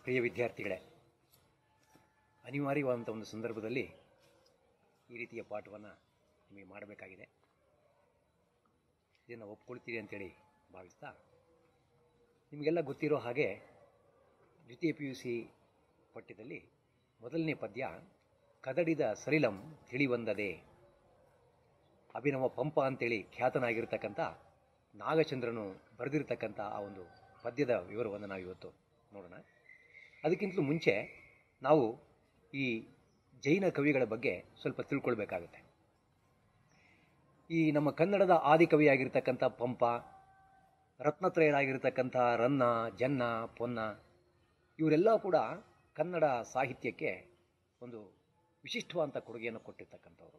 ಪ್ರಿಯ ವಿದ್ಯಾರ್ಥಿಗಳೇ, ಅನಿವಾರ್ಯವಾದಂಥ ಒಂದು ಸಂದರ್ಭದಲ್ಲಿ ಈ ರೀತಿಯ ಪಾಠವನ್ನು ನಿಮಗೆ ಮಾಡಬೇಕಾಗಿದೆ. ಇದನ್ನು ಒಪ್ಕೊಳ್ತೀರಿ ಅಂತೇಳಿ ಭಾವಿಸ್ತಾ, ನಿಮಗೆಲ್ಲ ಗೊತ್ತಿರೋ ಹಾಗೆ ದ್ವಿತೀಯ PUC ಪಠ್ಯದಲ್ಲಿ ಮೊದಲನೇ ಪದ್ಯ ಕದಡಿದ ಸಲಿಲಂ ತಿಳಿವಂದದೆ, ಅಭಿನವ ಪಂಪ ಅಂತೇಳಿ ಖ್ಯಾತನಾಗಿರ್ತಕ್ಕಂಥ ನಾಗಚಂದ್ರನು ಬರೆದಿರ್ತಕ್ಕಂಥ ಆ ಒಂದು ಪದ್ಯದ ವಿವರವನ್ನು ನಾವು ಇವತ್ತು ನೋಡೋಣ. ಅದಕ್ಕಿಂತಲೂ ಮುಂಚೆ ನಾವು ಈ ಜೈನ ಕವಿಗಳ ಬಗ್ಗೆ ಸ್ವಲ್ಪ ತಿಳ್ಕೊಳ್ಬೇಕಾಗುತ್ತೆ. ಈ ನಮ್ಮ ಕನ್ನಡದ ಆದಿಕವಿಯಾಗಿರ್ತಕ್ಕಂಥ ಪಂಪ, ರತ್ನತ್ರಯರಾಗಿರ್ತಕ್ಕಂಥ ರನ್ನ, ಜನ್ನ, ಪೊನ್ನ ಇವರೆಲ್ಲ ಕೂಡ ಕನ್ನಡ ಸಾಹಿತ್ಯಕ್ಕೆ ಒಂದು ವಿಶಿಷ್ಟವಾದಂಥ ಕೊಡುಗೆಯನ್ನು ಕೊಟ್ಟಿರ್ತಕ್ಕಂಥವ್ರು.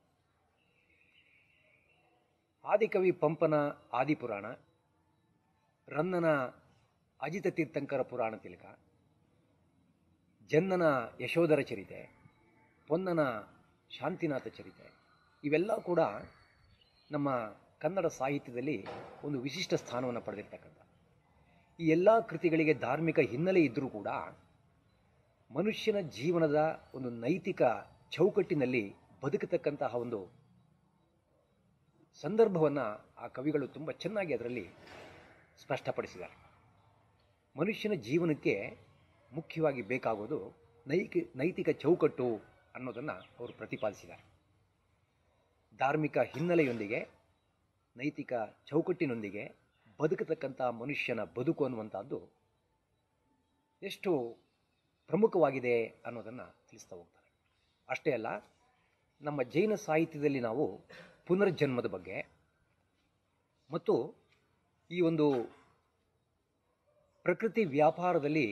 ಆದಿಕವಿ ಪಂಪನ ಆದಿಪುರಾಣ, ರನ್ನನ ಅಜಿತ ತೀರ್ಥಂಕರ ಪುರಾಣ ತಿಲಕ, ಜನ್ನನ ಯಶೋಧರ ಚರಿತೆ, ಪೊನ್ನನ ಶಾಂತಿನಾಥ ಚರಿತೆ, ಇವೆಲ್ಲ ಕೂಡ ನಮ್ಮ ಕನ್ನಡ ಸಾಹಿತ್ಯದಲ್ಲಿ ಒಂದು ವಿಶಿಷ್ಟ ಸ್ಥಾನವನ್ನು ಪಡೆದಿರ್ತಕ್ಕಂಥ. ಈ ಎಲ್ಲ ಕೃತಿಗಳಿಗೆ ಧಾರ್ಮಿಕ ಹಿನ್ನೆಲೆ ಇದ್ದರೂ ಕೂಡ ಮನುಷ್ಯನ ಜೀವನದ ಒಂದು ನೈತಿಕ ಚೌಕಟ್ಟಿನಲ್ಲಿ ಬದುಕತಕ್ಕಂತಹ ಒಂದು ಸಂದರ್ಭವನ್ನು ಆ ಕವಿಗಳು ತುಂಬ ಚೆನ್ನಾಗಿ ಅದರಲ್ಲಿ ಸ್ಪಷ್ಟಪಡಿಸಿದ್ದಾರೆ. ಮನುಷ್ಯನ ಜೀವನಕ್ಕೆ ಮುಖ್ಯವಾಗಿ ಬೇಕಾಗೋದು ನೈತಿಕ ಚೌಕಟ್ಟು ಅನ್ನೋದನ್ನು ಅವರು ಪ್ರತಿಪಾದಿಸಿದ್ದಾರೆ. ಧಾರ್ಮಿಕ ಹಿನ್ನೆಲೆಯೊಂದಿಗೆ ನೈತಿಕ ಚೌಕಟ್ಟಿನೊಂದಿಗೆ ಬದುಕತಕ್ಕಂಥ ಮನುಷ್ಯನ ಬದುಕು ಅನ್ನುವಂಥದ್ದು ಎಷ್ಟು ಪ್ರಮುಖವಾಗಿದೆ ಅನ್ನೋದನ್ನು ತಿಳಿಸ್ತಾ ಹೋಗ್ತಾರೆ. ಅಷ್ಟೇ ಅಲ್ಲ, ನಮ್ಮ ಜೈನ ಸಾಹಿತ್ಯದಲ್ಲಿ ನಾವು ಪುನರ್ಜನ್ಮದ ಬಗ್ಗೆ ಮತ್ತು ಈ ಒಂದು ಪ್ರಕೃತಿ ವ್ಯಾಪಾರದಲ್ಲಿ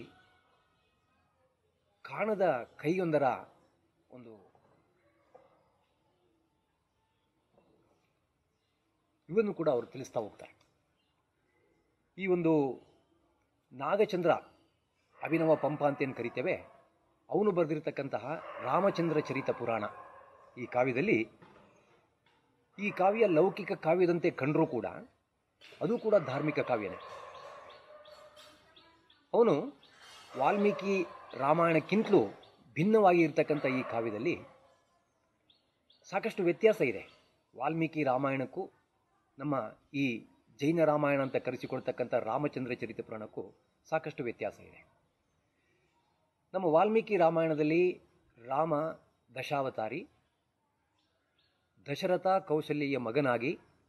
ಕಾಣದ ಕೈಯೊಂದರ ಒಂದು ಇವನ್ನು ಕೂಡ ಅವರು ತಿಳಿಸ್ತಾ ಹೋಗ್ತಾರೆ. ಈ ಒಂದು ನಾಗಚಂದ್ರ ಅಭಿನವ ಪಂಪ ಅಂತೇನು ಕರಿತೇವೆ, ಅವನು ಬರೆದಿರತಕ್ಕಂತಹ ರಾಮಚಂದ್ರ ಚರಿತ ಪುರಾಣ ಈ ಕಾವ್ಯದಲ್ಲಿ, ಈ ಕಾವ್ಯ ಲೌಕಿಕ ಕಾವ್ಯದಂತೆ ಕಂಡರೂ ಕೂಡ ಅದು ಕೂಡ ಧಾರ್ಮಿಕ ಕಾವ್ಯನೇ. ಅವನು ವಾಲ್ಮೀಕಿ ರಾಮಾಯಣಕ್ಕಿಂತಲೂ ಭಿನ್ನವಾಗಿ ಇರತಕ್ಕಂಥ ಈ ಕಾವ್ಯದಲ್ಲಿ ಸಾಕಷ್ಟು ವ್ಯತ್ಯಾಸ ಇದೆ. ವಾಲ್ಮೀಕಿ ರಾಮಾಯಣಕ್ಕೂ ನಮ್ಮ ಈ ಜೈನ ರಾಮಾಯಣ ಅಂತ ಕರೆಸಿಕೊಳ್ತಕ್ಕಂಥ ರಾಮಚಂದ್ರ ಚರಿತ ಪುರಾಣಕ್ಕೂ ಸಾಕಷ್ಟು ವ್ಯತ್ಯಾಸ ಇದೆ. ನಮ್ಮ ವಾಲ್ಮೀಕಿ ರಾಮಾಯಣದಲ್ಲಿ ರಾಮ ದಶಾವತಾರಿ, ದಶರಥ ಕೌಸಲ್ಯ ಮಗನಾಗಿ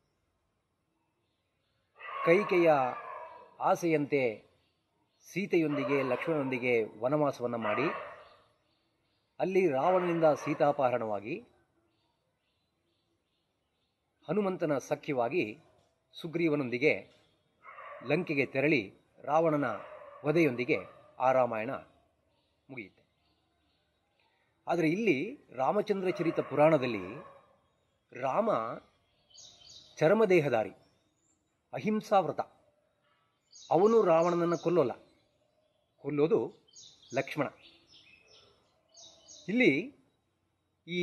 ಕೈಕೆಯ ಆಸೆಯಂತೆ ಸೀತೆಯೊಂದಿಗೆ ಲಕ್ಷ್ಮಣನೊಂದಿಗೆ ವನವಾಸವನ್ನು ಮಾಡಿ ಅಲ್ಲಿ ರಾವಣನಿಂದ ಸೀತಾಪಹರಣವಾಗಿ ಹನುಮಂತನ ಸಖ್ಯವಾಗಿ ಸುಗ್ರೀವನೊಂದಿಗೆ ಲಂಕೆಗೆ ತೆರಳಿ ರಾವಣನ ವಧೆಯೊಂದಿಗೆ ಆ ರಾಮಾಯಣ ಮುಗಿಯುತ್ತೆ. ಆದರೆ ಇಲ್ಲಿ ರಾಮಚಂದ್ರ ಚರಿತ ಪುರಾಣದಲ್ಲಿ ರಾಮ ಚರ್ಮದೇಹಧಾರಿ, ಅಹಿಂಸಾವ್ರತ. ಅವನು ರಾವಣನನ್ನು ಕೊಲ್ಲೋದು ಲಕ್ಷ್ಮಣ. ಇಲ್ಲಿ ಈ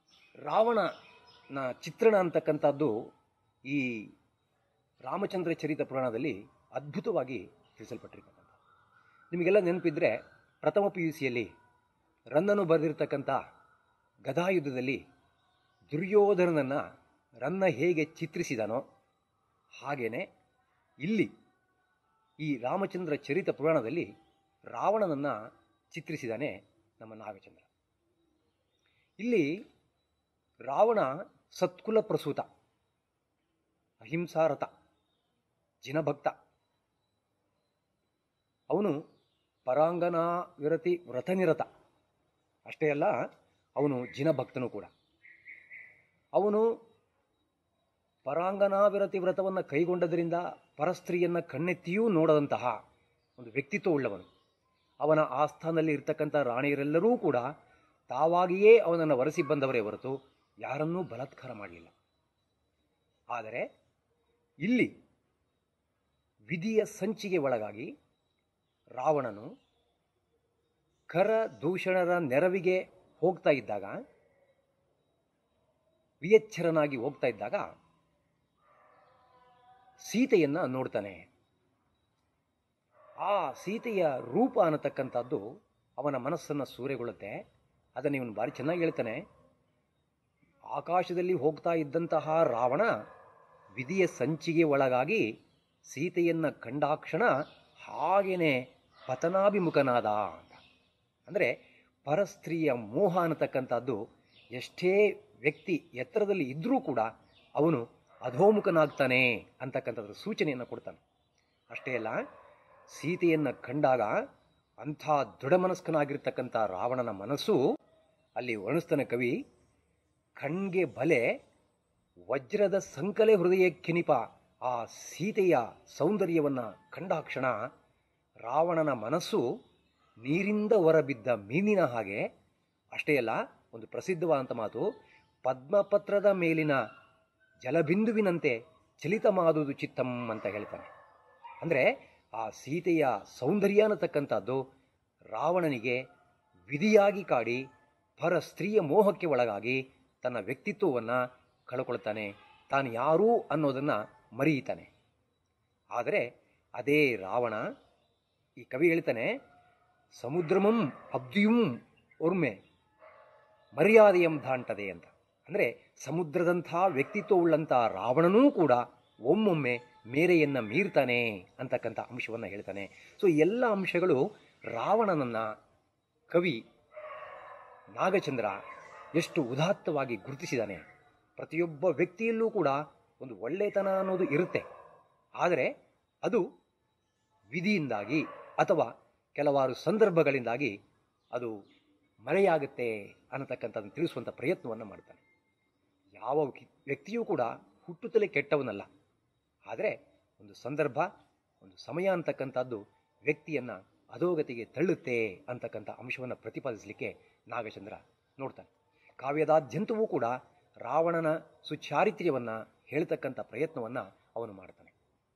ರಾವಣನ ಚಿತ್ರಣ ಅಂತಕ್ಕಂಥದ್ದು ಈ ರಾಮಚಂದ್ರ ಚರಿತ ಪುರಾಣದಲ್ಲಿ ಅದ್ಭುತವಾಗಿ ತಿಳಿಸಲ್ಪಟ್ಟಿರ್ತಕ್ಕಂಥ. ನಿಮಗೆಲ್ಲ ನೆನಪಿದ್ರೆ ಪ್ರಥಮ PUCಯಲ್ಲಿ ರನ್ನನು ಬರೆದಿರ್ತಕ್ಕಂಥ ಗದಾಯುದ್ಧದಲ್ಲಿ ದುರ್ಯೋಧನನನ್ನು ರನ್ನ ಹೇಗೆ ಚಿತ್ರಿಸಿದನೋ ಹಾಗೇನೆ ಇಲ್ಲಿ ಈ ರಾಮಚಂದ್ರ ಚರಿತ ಪುರಾಣದಲ್ಲಿ ರಾವಣನನ್ನು ಚಿತ್ರಿಸಿದಾನೆ ನಮ್ಮ ನಾಗಚಂದ್ರ. ಇಲ್ಲಿ ರಾವಣ ಸತ್ಕುಲ ಪ್ರಸೂತ, ಅಹಿಂಸಾರಥ, ಜಿನಭಕ್ತ. ಅವನು ಪರಾಂಗನಾ ವಿರತಿ ವ್ರತನಿರತ. ಅಷ್ಟೇ ಅಲ್ಲ, ಅವನು ಜಿನಭಕ್ತನೂ ಕೂಡ. ಅವನು ಪರಾಂಗನಾವಿರತಿ ವ್ರತವನ್ನು ಕೈಗೊಂಡದರಿಂದ ಪರಸ್ತ್ರೀಯನ್ನು ಕಣ್ಣೆತ್ತಿಯೂ ನೋಡದಂತಹ ಒಂದು ವ್ಯಕ್ತಿತ್ವ ಉಳ್ಳವನು. ಅವನ ಆಸ್ಥಾನದಲ್ಲಿ ಇರ್ತಕ್ಕಂಥ ರಾಣಿಯರೆಲ್ಲರೂ ಕೂಡ ತಾವಾಗಿಯೇ ಅವನನ್ನು ವರೆಸಿ ಬಂದವರೇ ಹೊರತು ಯಾರನ್ನೂ ಬಲಾತ್ಕಾರ ಮಾಡಲಿಲ್ಲ. ಆದರೆ ಇಲ್ಲಿ ವಿಧಿಯ ಸಂಚಿಗೆ ಒಳಗಾಗಿ ರಾವಣನು ಕರ ದೂಷಣರ ನೆರವಿಗೆ ಹೋಗ್ತಾ ಇದ್ದಾಗ, ವಿಯಚ್ಛರನಾಗಿ ಹೋಗ್ತಾ ಇದ್ದಾಗ ಸೀತೆಯನ್ನು ನೋಡ್ತಾನೆ. ಆ ಸೀತೆಯ ರೂಪ ಅನ್ನತಕ್ಕಂಥದ್ದು ಅವನ ಮನಸ್ಸನ್ನು ಸೂರೆಗೊಳ್ಳುತ್ತೆ. ಅದನ್ನು ಇವನು ಭಾರಿ ಚೆನ್ನಾಗಿ ಹೇಳ್ತಾನೆ. ಆಕಾಶದಲ್ಲಿ ಹೋಗ್ತಾ ಇದ್ದಂತಹ ರಾವಣ ವಿಧಿಯ ಸಂಚಿಗೆ ಒಳಗಾಗಿ ಸೀತೆಯನ್ನು ಕಂಡಾಕ್ಷಣ ಹಾಗೇನೆ ಪತನಾಭಿಮುಖನಾದ ಅಂತ. ಅಂದರೆ ಪರಸ್ತ್ರೀಯ ಮೋಹ ಅನ್ನತಕ್ಕಂಥದ್ದು ಎಷ್ಟೇ ವ್ಯಕ್ತಿ ಎತ್ತರದಲ್ಲಿ ಇದ್ದರೂ ಕೂಡ ಅವನು ಅಧೋಮುಖನಾಗ್ತಾನೆ ಅಂತಕ್ಕಂಥದ್ರ ಸೂಚನೆಯನ್ನು ಕೊಡ್ತಾನೆ. ಅಷ್ಟೇ ಅಲ್ಲ, ಸೀತೆಯನ್ನು ಕಂಡಾಗ ಅಂಥ ದೃಢಮನಸ್ಕನಾಗಿರ್ತಕ್ಕಂಥ ರಾವಣನ ಮನಸ್ಸು ಅಲ್ಲಿ ವರ್ಣಿಸ್ತಾನೆ ಕವಿ. ಕಣ್ಗೆ ಬಲೆ ವಜ್ರದ ಸಂಕಲೆ ಹೃದಯಕ್ಕಿನಿಪ. ಆ ಸೀತೆಯ ಸೌಂದರ್ಯವನ್ನು ಕಂಡಾಕ್ಷಣ ರಾವಣನ ಮನಸ್ಸು ನೀರಿಂದ ಹೊರಬಿದ್ದ ಮೀನಿನ ಹಾಗೆ. ಅಷ್ಟೇ ಅಲ್ಲ, ಒಂದು ಪ್ರಸಿದ್ಧವಾದಂಥ ಮಾತು, ಪದ್ಮಪತ್ರದ ಮೇಲಿನ ಜಲಬಿಂದುವಿನಂತೆ ಚಲಿತ ಮಾಡುವುದು ಚಿತ್ತಂ ಅಂತ ಹೇಳ್ತಾನೆ. ಅಂದರೆ ಆ ಸೀತೆಯ ಸೌಂದರ್ಯ ಅನ್ನತಕ್ಕಂಥದ್ದು ರಾವಣನಿಗೆ ವಿಧಿಯಾಗಿ ಕಾಡಿ ಪರ ಸ್ತ್ರೀಯ ಮೋಹಕ್ಕೆ ಒಳಗಾಗಿ ತನ್ನ ವ್ಯಕ್ತಿತ್ವವನ್ನು ಕಳ್ಕೊಳ್ತಾನೆ. ತಾನು ಯಾರು ಅನ್ನೋದನ್ನು ಮರೆಯುತ್ತಾನೆ. ಆದರೆ ಅದೇ ರಾವಣ, ಈ ಕವಿ ಹೇಳ್ತಾನೆ, ಸಮುದ್ರಮಂ ಅಬ್ದಿಯುಂ ಒರ್ಮೆ ಮರ್ಯಾದೆಯಂ ದಾಂಟದೆ ಅಂತ. ಅಂದರೆ ಸಮುದ್ರದಂಥ ವ್ಯಕ್ತಿತ್ವವುಳ್ಳಂಥ ರಾವಣನೂ ಕೂಡ ಒಮ್ಮೊಮ್ಮೆ ಮೇರೆಯನ್ನು ಮೀರ್ತಾನೆ ಅಂತಕ್ಕಂಥ ಅಂಶವನ್ನು ಹೇಳ್ತಾನೆ. ಸೊ ಎಲ್ಲ ಅಂಶಗಳು ರಾವಣನನ್ನು ಕವಿ ನಾಗಚಂದ್ರ ಎಷ್ಟು ಉದಾತ್ತವಾಗಿ ಗುರುತಿಸಿದ್ದಾನೆ. ಪ್ರತಿಯೊಬ್ಬ ವ್ಯಕ್ತಿಯಲ್ಲೂ ಕೂಡ ಒಂದು ಒಳ್ಳೆತನ ಅನ್ನೋದು ಇರುತ್ತೆ. ಆದರೆ ಅದು ವಿಧಿಯಿಂದಾಗಿ ಅಥವಾ ಕೆಲವಾರು ಸಂದರ್ಭಗಳಿಂದಾಗಿ ಅದು ಮರೆಯಾಗುತ್ತೆ ಅನ್ನತಕ್ಕಂಥದ್ದನ್ನು ತಿಳಿಸುವಂಥ ಪ್ರಯತ್ನವನ್ನು ಮಾಡ್ತಾನೆ. ಯಾವ ವ್ಯಕ್ತಿಯೂ ಕೂಡ ಹುಟ್ಟುತ್ತಲೇ ಕೆಟ್ಟವನಲ್ಲ. ಆದರೆ ಒಂದು ಸಂದರ್ಭ, ಒಂದು ಸಮಯ ಅಂತಕ್ಕಂಥದ್ದು ವ್ಯಕ್ತಿಯನ್ನು ಅಧೋಗತಿಗೆ ತಳ್ಳುತ್ತೆ ಅಂತಕ್ಕಂಥ ಅಂಶವನ್ನು ಪ್ರತಿಪಾದಿಸಲಿಕ್ಕೆ ನಾಗಚಂದ್ರ ನೋಡ್ತಾನೆ. ಕಾವ್ಯದಾದ್ಯಂತವೂ ಕೂಡ ರಾವಣನ ಸುಚಾರಿತ್ರ್ಯವನ್ನು ಹೇಳ್ತಕ್ಕಂಥ ಪ್ರಯತ್ನವನ್ನು ಅವನು ಮಾಡ್ತಾನೆ.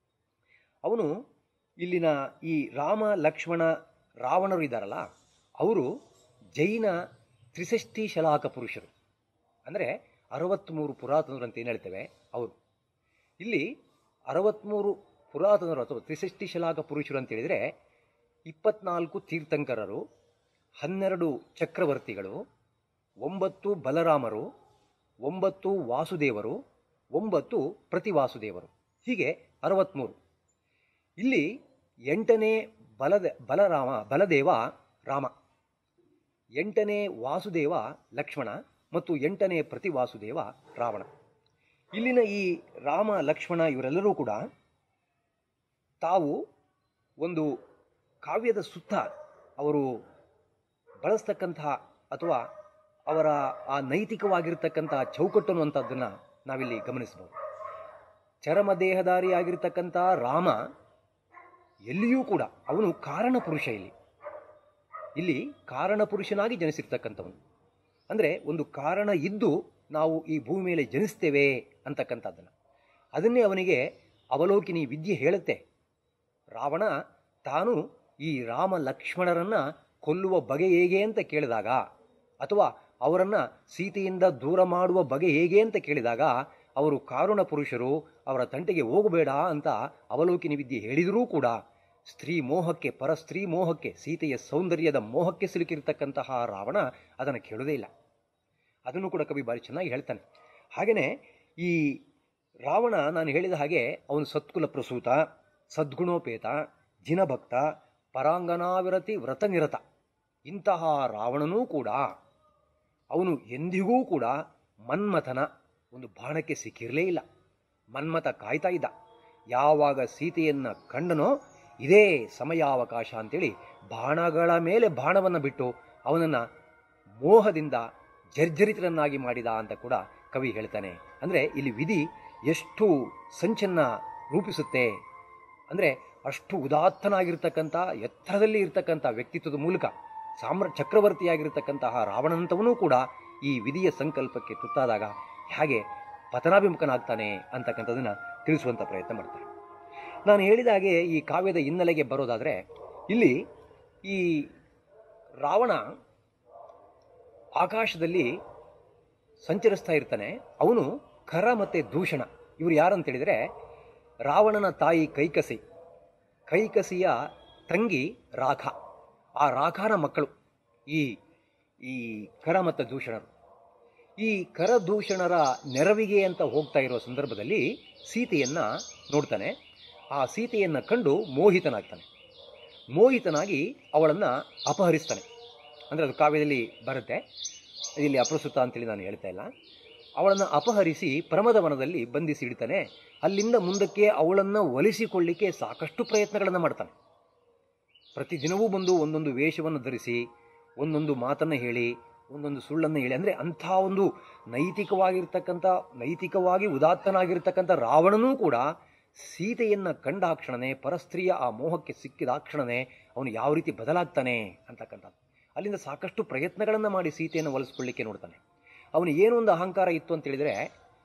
ಅವನು ಇಲ್ಲಿನ ಈ ರಾಮ ಲಕ್ಷ್ಮಣ ರಾವಣರು ಇದ್ದಾರಲ್ಲ, ಅವರು ಜೈನ ತ್ರಿಷಷ್ಟಿ ಶಲಾಕ ಪುರುಷರು. ಅಂದರೆ 63 ಪುರಾತನರು ಅಂತ ಏನು ಹೇಳ್ತೇವೆ ಅವರು. ಇಲ್ಲಿ 63 ಪುರಾತನರು ಅಥವಾ ತ್ರಿಷಷ್ಟಿ ಶಲಾಕ ಪುರುಷರು ಅಂತ ಹೇಳಿದರೆ 24 ತೀರ್ಥಂಕರರು, 12 ಚಕ್ರವರ್ತಿಗಳು, 9 ಬಲರಾಮರು, 9 ವಾಸುದೇವರು, 9 ಪ್ರತಿವಾಸುದೇವರು, ಹೀಗೆ 63. ಇಲ್ಲಿ 8ನೇ ಬಲದೇವ ರಾಮ, 8ನೇ ವಾಸುದೇವ ಲಕ್ಷ್ಮಣ ಮತ್ತು 8ನೇ ಪ್ರತಿವಾಸುದೇವ ರಾವಣ. ಇಲ್ಲಿನ ಈ ರಾಮ ಲಕ್ಷ್ಮಣ ಇವರೆಲ್ಲರೂ ಕೂಡ ತಾವು ಒಂದು ಕಾವ್ಯದ ಸುತ್ತ ಅವರು ಬಳಸ್ತಕ್ಕಂತಹ ಅಥವಾ ಅವರ ಆ ನೈತಿಕವಾಗಿರ್ತಕ್ಕಂಥ ಚೌಕಟ್ಟು ಅನ್ನುವಂಥದ್ದನ್ನು ನಾವಿಲ್ಲಿ ಗಮನಿಸಬಹುದು. ಚರಮದೇಹಧಾರಿಯಾಗಿರ್ತಕ್ಕಂಥ ರಾಮ ಎಲ್ಲಿಯೂ ಕೂಡ ಅವನು ಕಾರಣ ಪುರುಷ. ಇಲ್ಲಿ ಕಾರಣ ಪುರುಷನಾಗಿ ಜನಿಸಿರ್ತಕ್ಕಂಥವನು. ಅಂದರೆ ಒಂದು ಕಾರಣ ಇದ್ದು ನಾವು ಈ ಭೂಮಿ ಮೇಲೆ ಜನಿಸ್ತೇವೆ ಅಂತಕ್ಕಂಥದ್ದನ್ನು, ಅದನ್ನೇ ಅವನಿಗೆ ಅವಲೋಕಿನಿ ವಿದ್ಯೆ ಹೇಳುತ್ತೆ. ರಾವಣ ತಾನು ಈ ರಾಮ ಲಕ್ಷ್ಮಣರನ್ನು ಕೊಲ್ಲುವ ಬಗೆ ಹೇಗೆ ಅಂತ ಕೇಳಿದಾಗ, ಅಥವಾ ಅವರನ್ನು ಸೀತೆಯಿಂದ ದೂರ ಮಾಡುವ ಬಗೆ ಹೇಗೆ ಅಂತ ಕೇಳಿದಾಗ ಅವರು ಕಾರುಣ ಪುರುಷರು, ಅವರ ತಂಟೆಗೆ ಹೋಗಬೇಡ ಅಂತ ಅವಲೋಕಿನಿ ವಿದ್ಯೆ ಹೇಳಿದರೂ ಕೂಡ ಸ್ತ್ರೀ ಮೋಹಕ್ಕೆ, ಪರಸ್ತ್ರೀ ಮೋಹಕ್ಕೆ, ಸೀತೆಯ ಸೌಂದರ್ಯದ ಮೋಹಕ್ಕೆ ಸಿಲುಕಿರ್ತಕ್ಕಂತಹ ರಾವಣ ಅದನ್ನು ಕೇಳೋದೇ ಇಲ್ಲ. ಅದನ್ನು ಕೂಡ ಕವಿ ಭಾರಿ ಚೆನ್ನಾಗಿ ಹೇಳ್ತಾನೆ. ಹಾಗೆಯೇ ಈ ರಾವಣ, ನಾನು ಹೇಳಿದ ಹಾಗೆ ಅವನು ಸತ್ಕುಲ ಪ್ರಸೂತ, ಸದ್ಗುಣೋಪೇತ, ಜಿನಭಕ್ತ, ಪರಾಂಗನಾವಿರತಿ ವ್ರತನಿರತ. ಇಂತಹ ರಾವಣನೂ ಕೂಡ ಅವನು ಎಂದಿಗೂ ಕೂಡ ಮನ್ಮಥನ ಒಂದು ಬಾಣಕ್ಕೆ ಸಿಕ್ಕಿರಲೇ ಇಲ್ಲ. ಮನ್ಮಥ ಕಾಯ್ತಾ ಇದ್ದ. ಯಾವಾಗ ಸೀತೆಯನ್ನು ಕಂಡನೋ ಇದೇ ಸಮಯಾವಕಾಶ ಅಂತೇಳಿ ಬಾಣಗಳ ಮೇಲೆ ಬಾಣವನ್ನು ಬಿಟ್ಟು ಅವನನ್ನು ಮೋಹದಿಂದ ಜರ್ಜರಿತರನ್ನಾಗಿ ಮಾಡಿದ ಅಂತ ಕೂಡ ಕವಿ ಹೇಳ್ತಾನೆ. ಅಂದರೆ ಇಲ್ಲಿ ವಿಧಿ ಎಷ್ಟು ಸಂಚನ್ನು ರೂಪಿಸುತ್ತೆ ಅಂದರೆ, ಅಷ್ಟು ಉದಾತ್ತನಾಗಿರ್ತಕ್ಕಂಥ ಎತ್ತರದಲ್ಲಿ ಇರ್ತಕ್ಕಂಥ ವ್ಯಕ್ತಿತ್ವದ ಮೂಲಕ ಚಕ್ರವರ್ತಿಯಾಗಿರ್ತಕ್ಕಂತಹ ರಾವಣನಂತವನೂ ಕೂಡ ಈ ವಿಧಿಯ ಸಂಕಲ್ಪಕ್ಕೆ ತುತ್ತಾದಾಗ ಹೇಗೆ ಪತನಾಭಿಮುಖನಾಗ್ತಾನೆ ಅಂತಕ್ಕಂಥದ್ದನ್ನು ತಿಳಿಸುವಂಥ ಪ್ರಯತ್ನ ಮಾಡ್ತಾರೆ. ನಾನು ಹೇಳಿದ ಹಾಗೆ ಈ ಕಾವ್ಯದ ಹಿನ್ನೆಲೆಗೆ ಬರೋದಾದರೆ, ಇಲ್ಲಿ ಈ ರಾವಣ ಆಕಾಶದಲ್ಲಿ ಸಂಚರಿಸ್ತಾ ಇರ್ತಾನೆ. ಅವನು ಖರ ಮತ್ತು ದೂಷಣ ಇವರು ಯಾರಂತೇಳಿದರೆ, ರಾವಣನ ತಾಯಿ ಕೈಕಸಿ, ಕೈಕಸಿಯ ತಂಗಿ ರಾಖ, ಆ ರಾಖನ ಮಕ್ಕಳು ಈ ಈ ಕರ ಮತ್ತು ದೂಷಣರು. ಈ ಕರದೂಷಣರ ನೆರವಿಗೆ ಅಂತ ಹೋಗ್ತಾ ಇರೋ ಸಂದರ್ಭದಲ್ಲಿ ಸೀತೆಯನ್ನು ನೋಡ್ತಾನೆ. ಆ ಸೀತೆಯನ್ನು ಕಂಡು ಮೋಹಿತನಾಗ್ತಾನೆ. ಮೋಹಿತನಾಗಿ ಅವಳನ್ನು ಅಪಹರಿಸ್ತಾನೆ. ಅಂದರೆ ಅದು ಕಾವ್ಯದಲ್ಲಿ ಬರುತ್ತೆ, ಇಲ್ಲಿ ಅಪ್ರಸ್ತುತ ಅಂತೇಳಿ ನಾನು ಹೇಳ್ತಾ ಇಲ್ಲ. ಅವಳನ್ನು ಅಪಹರಿಸಿ ಪ್ರಮದವನದಲ್ಲಿ ಬಂಧಿಸಿ ಇಡ್ತಾನೆ. ಅಲ್ಲಿಂದ ಮುಂದಕ್ಕೆ ಅವಳನ್ನು ಒಲಿಸಿಕೊಳ್ಳಿಕ್ಕೆ ಸಾಕಷ್ಟು ಪ್ರಯತ್ನಗಳನ್ನು ಮಾಡ್ತಾನೆ. ಪ್ರತಿದಿನವೂ ಬಂದು ಒಂದೊಂದು ವೇಷವನ್ನು ಧರಿಸಿ, ಒಂದೊಂದು ಮಾತನ್ನು ಹೇಳಿ, ಒಂದೊಂದು ಸುಳ್ಳನ್ನು ಹೇಳಿ, ಅಂದರೆ ಅಂಥ ಒಂದು ನೈತಿಕವಾಗಿ ಉದಾತ್ತನಾಗಿರ್ತಕ್ಕಂಥ ರಾವಣನೂ ಕೂಡ ಸೀತೆಯನ್ನು ಕಂಡಾಕ್ಷಣನೇ, ಪರಸ್ತ್ರೀಯ ಆ ಮೋಹಕ್ಕೆ ಸಿಕ್ಕಿದಾಕ್ಷಣನೇ ಅವನು ಯಾವ ರೀತಿ ಬದಲಾಗ್ತಾನೆ ಅಂತಕ್ಕಂಥದ್ದು. ಅಲ್ಲಿಂದ ಸಾಕಷ್ಟು ಪ್ರಯತ್ನಗಳನ್ನು ಮಾಡಿ ಸೀತೆಯನ್ನು ಒಲಿಸ್ಕೊಳ್ಳಿಕ್ಕೆ ನೋಡ್ತಾನೆ. ಅವನು ಏನೋ ಒಂದು ಅಹಂಕಾರ ಇತ್ತು ಅಂತೇಳಿದರೆ,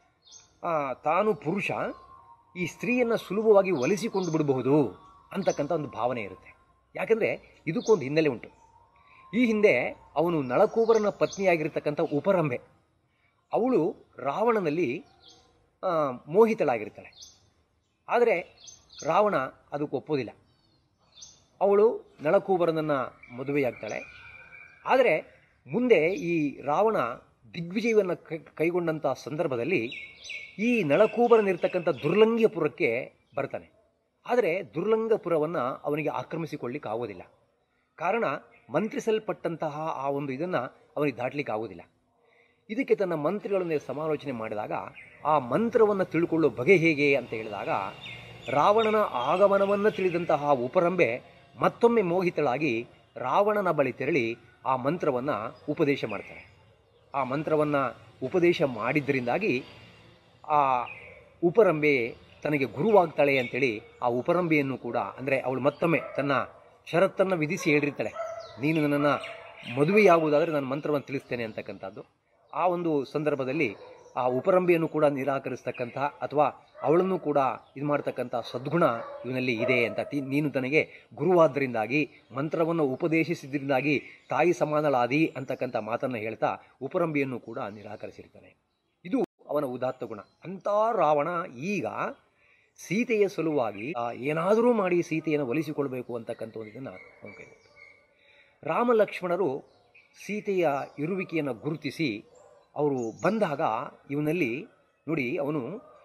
ತಾನು ಪುರುಷ, ಈ ಸ್ತ್ರೀಯನ್ನು ಸುಲಭವಾಗಿ ಒಲಿಸಿಕೊಂಡು ಬಿಡಬಹುದು ಅಂತಕ್ಕಂಥ ಒಂದು ಭಾವನೆ ಇರುತ್ತೆ. ಯಾಕೆಂದರೆ ಇದಕ್ಕೊಂದು ಹಿನ್ನೆಲೆ ಉಂಟು. ಈ ಹಿಂದೆ ಅವನು ನಳಕೂಬರನ ಪತ್ನಿಯಾಗಿರ್ತಕ್ಕಂಥ ಉಪರಂಬೆ, ಅವಳು ರಾವಣನಲ್ಲಿ ಮೋಹಿತಳಾಗಿರ್ತಾಳೆ. ಆದರೆ ರಾವಣ ಅದಕ್ಕೆ ಒಪ್ಪೋದಿಲ್ಲ. ಅವಳು ನಳಕೂಬರನನ್ನು ಮದುವೆಯಾಗ್ತಾಳೆ. ಆದರೆ ಮುಂದೆ ಈ ರಾವಣ ದಿಗ್ವಿಜಯವನ್ನು ಕೈಗೊಂಡಂಥ ಸಂದರ್ಭದಲ್ಲಿ ಈ ನಳಕೂಬರನಿರ್ತಕ್ಕಂಥ ದುರ್ಲಂಘ್ಯಪುರಕ್ಕೆ ಬರ್ತಾನೆ. ಆದರೆ ದುರ್ಲಂಘಪುರವನ್ನು ಅವನಿಗೆ ಆಕ್ರಮಿಸಿಕೊಳ್ಳಿಕ್ಕೆ ಆಗೋದಿಲ್ಲ. ಕಾರಣ, ಮಂತ್ರಿಸಲ್ಪಟ್ಟಂತಹ ಆ ಒಂದು ಇದನ್ನು ಅವನಿಗೆ ದಾಟಲಿಕ್ಕೆ ಆಗೋದಿಲ್ಲ. ಇದಕ್ಕೆ ತನ್ನ ಮಂತ್ರಿಗಳನ್ನೇ ಸಮಾಲೋಚನೆ ಮಾಡಿದಾಗ ಆ ಮಂತ್ರವನ್ನು ತಿಳ್ಕೊಳ್ಳೋ ಬಗೆ ಹೇಗೆ ಅಂತ ಹೇಳಿದಾಗ, ರಾವಣನ ಆಗಮನವನ್ನು ತಿಳಿದಂತಹ ಉಪರಂಬೆ ಮತ್ತೊಮ್ಮೆ ಮೋಹಿತಳಾಗಿ ರಾವಣನ ಬಳಿ ತೆರಳಿ ಆ ಮಂತ್ರವನ್ನು ಉಪದೇಶ ಮಾಡ್ತಾರೆ. ಆ ಮಂತ್ರವನ್ನು ಉಪದೇಶ ಮಾಡಿದ್ದರಿಂದಾಗಿ ಆ ಉಪರಂಬೆ ತನಗೆ ಗುರುವಾಗ್ತಾಳೆ ಅಂತೇಳಿ ಆ ಉಪರಂಬೆಯನ್ನು ಕೂಡ, ಅಂದರೆ ಅವಳು ಮತ್ತೊಮ್ಮೆ ತನ್ನ ಷರತ್ತನ್ನು ವಿಧಿಸಿ ಹೇಳಿರ್ತಾಳೆ, ನೀನು ನನ್ನನ್ನು ಮದುವೆಯಾಗುವುದಾದರೆ ನಾನು ಮಂತ್ರವನ್ನು ತಿಳಿಸ್ತೇನೆ ಅಂತಕ್ಕಂಥದ್ದು. ಆ ಒಂದು ಸಂದರ್ಭದಲ್ಲಿ ಆ ಉಪರಂಬೆಯನ್ನು ಕೂಡ ನಿರಾಕರಿಸ್ತಕ್ಕಂಥ ಅಥವಾ ಅವಳನ್ನು ಕೂಡ ಇದು ಮಾಡ್ತಕ್ಕಂಥ ಸದ್ಗುಣ ಇವನಲ್ಲಿ ಇದೆ ಅಂತ, ನೀನು ತನಗೆ ಗುರುವಾದ್ದರಿಂದಾಗಿ ಮಂತ್ರವನ್ನು ಉಪದೇಶಿಸಿದ್ರಿಂದಾಗಿ ತಾಯಿ ಸಮಾನಳಾದಿ ಅಂತಕ್ಕಂಥ ಮಾತನ್ನು ಹೇಳ್ತಾ ಉಪರಂಬೆಯನ್ನು ಕೂಡ ನಿರಾಕರಿಸಿರ್ತಾನೆ. ಇದು ಅವನ ಉದಾತ್ತ ಗುಣ. ಅಂಥ ರಾವಣ ಈಗ ಸೀತೆಯ ಸಲುವಾಗಿ ಏನಾದರೂ ಮಾಡಿ ಸೀತೆಯನ್ನು ಒಲಿಸಿಕೊಳ್ಬೇಕು ಅಂತಕ್ಕಂಥ ಒಂದು ಇದನ್ನು ಅವನ ಕೈ. ರಾಮ ಲಕ್ಷ್ಮಣರು ಸೀತೆಯ ಇರುವಿಕೆಯನ್ನು ಗುರುತಿಸಿ ಅವರು ಬಂದಾಗ ಇವನಲ್ಲಿ ನೋಡಿ, ಅವನು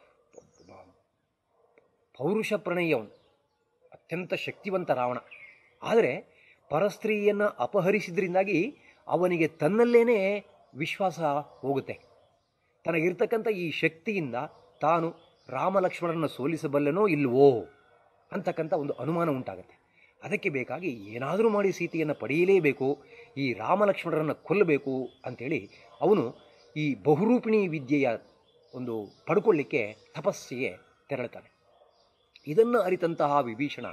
ಪೌರುಷ ಪ್ರಣಯವನು, ಅತ್ಯಂತ ಶಕ್ತಿವಂತ ರಾವಣ. ಆದರೆ ಪರಸ್ತ್ರೀಯನ್ನು ಅಪಹರಿಸಿದ್ರಿಂದಾಗಿ ಅವನಿಗೆ ತನ್ನಲ್ಲೇನೇ ವಿಶ್ವಾಸ ಹೋಗುತ್ತೆ. ತನಗಿರ್ತಕ್ಕಂಥ ಈ ಶಕ್ತಿಯಿಂದ ತಾನು ರಾಮ ಲಕ್ಷ್ಮಣರನ್ನು ಸೋಲಿಸಬಲ್ಲನೋ ಇಲ್ವೋ ಅಂತಕ್ಕಂಥ ಒಂದು ಅನುಮಾನ ಉಂಟಾಗುತ್ತೆ. ಅದಕ್ಕೆ ಬೇಕಾಗಿ ಏನಾದರೂ ಮಾಡಿ ಸೀತೆಯನ್ನು ಪಡೆಯಲೇಬೇಕು, ಈ ರಾಮ ಲಕ್ಷ್ಮಣರನ್ನು ಕೊಲ್ಲಬೇಕು ಅಂಥೇಳಿ ಅವನು ಈ ಬಹುರೂಪಿಣಿ ವಿದ್ಯೆಯ ಒಂದು ಪಡ್ಕೊಳ್ಳಿಕ್ಕೆ ತಪಸ್ಸಿಗೆ ತೆರಳುತ್ತಾನೆ. ಇದನ್ನು ಅರಿತಂತಹ ವಿಭೀಷಣ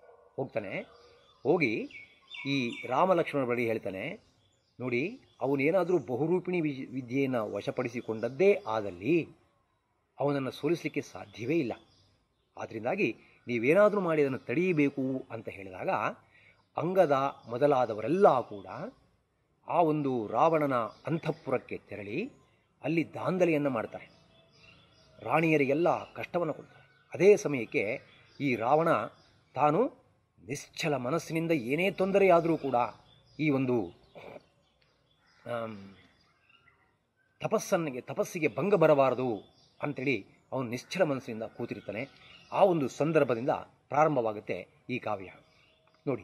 ಹೋಗಿ ಈ ರಾಮ ಲಕ್ಷ್ಮಣರ ಬಳಿ ಹೇಳ್ತಾನೆ, ನೋಡಿ, ಅವನೇನಾದರೂ ಬಹುರೂಪಿಣಿ ವಿದ್ಯೆಯನ್ನು ವಶಪಡಿಸಿಕೊಂಡದ್ದೇ ಆದಲ್ಲಿ ಅವನನ್ನು ಸೋಲಿಸಲಿಕ್ಕೆ ಸಾಧ್ಯವೇ ಇಲ್ಲ. ಆದ್ದರಿಂದಾಗಿ ನೀವೇನಾದರೂ ಮಾಡಿ ಅದನ್ನು ತಡೆಯಬೇಕು ಅಂತ ಹೇಳಿದಾಗ ಅಂಗದ ಮೊದಲಾದವರೆಲ್ಲ ಕೂಡ ಆ ಒಂದು ರಾವಣನ ಅಂತಃಪುರಕ್ಕೆ ತೆರಳಿ ಅಲ್ಲಿ ದಾಂಧಲೆಯನ್ನು ಮಾಡ್ತಾರೆ. ರಾಣಿಯರಿಗೆಲ್ಲ ಕಷ್ಟವನ್ನು ಕೊಡ್ತಾರೆ. ಅದೇ ಸಮಯಕ್ಕೆ ಈ ರಾವಣ ತಾನು ನಿಶ್ಚಲ ಮನಸ್ಸಿನಿಂದ ಏನೇ ತೊಂದರೆಯಾದರೂ ಕೂಡ ಈ ಒಂದು ತಪಸ್ಸಿಗೆ ಭಂಗ ಬರಬಾರದು ಅಂಥೇಳಿ ಅವನು ನಿಶ್ಚಲ ಮನಸ್ಸಿನಿಂದ ಕೂತಿರ್ತಾನೆ. ಆ ಒಂದು ಸಂದರ್ಭದಿಂದ ಪ್ರಾರಂಭವಾಗುತ್ತೆ ಈ ಕಾವ್ಯ. ನೋಡಿ,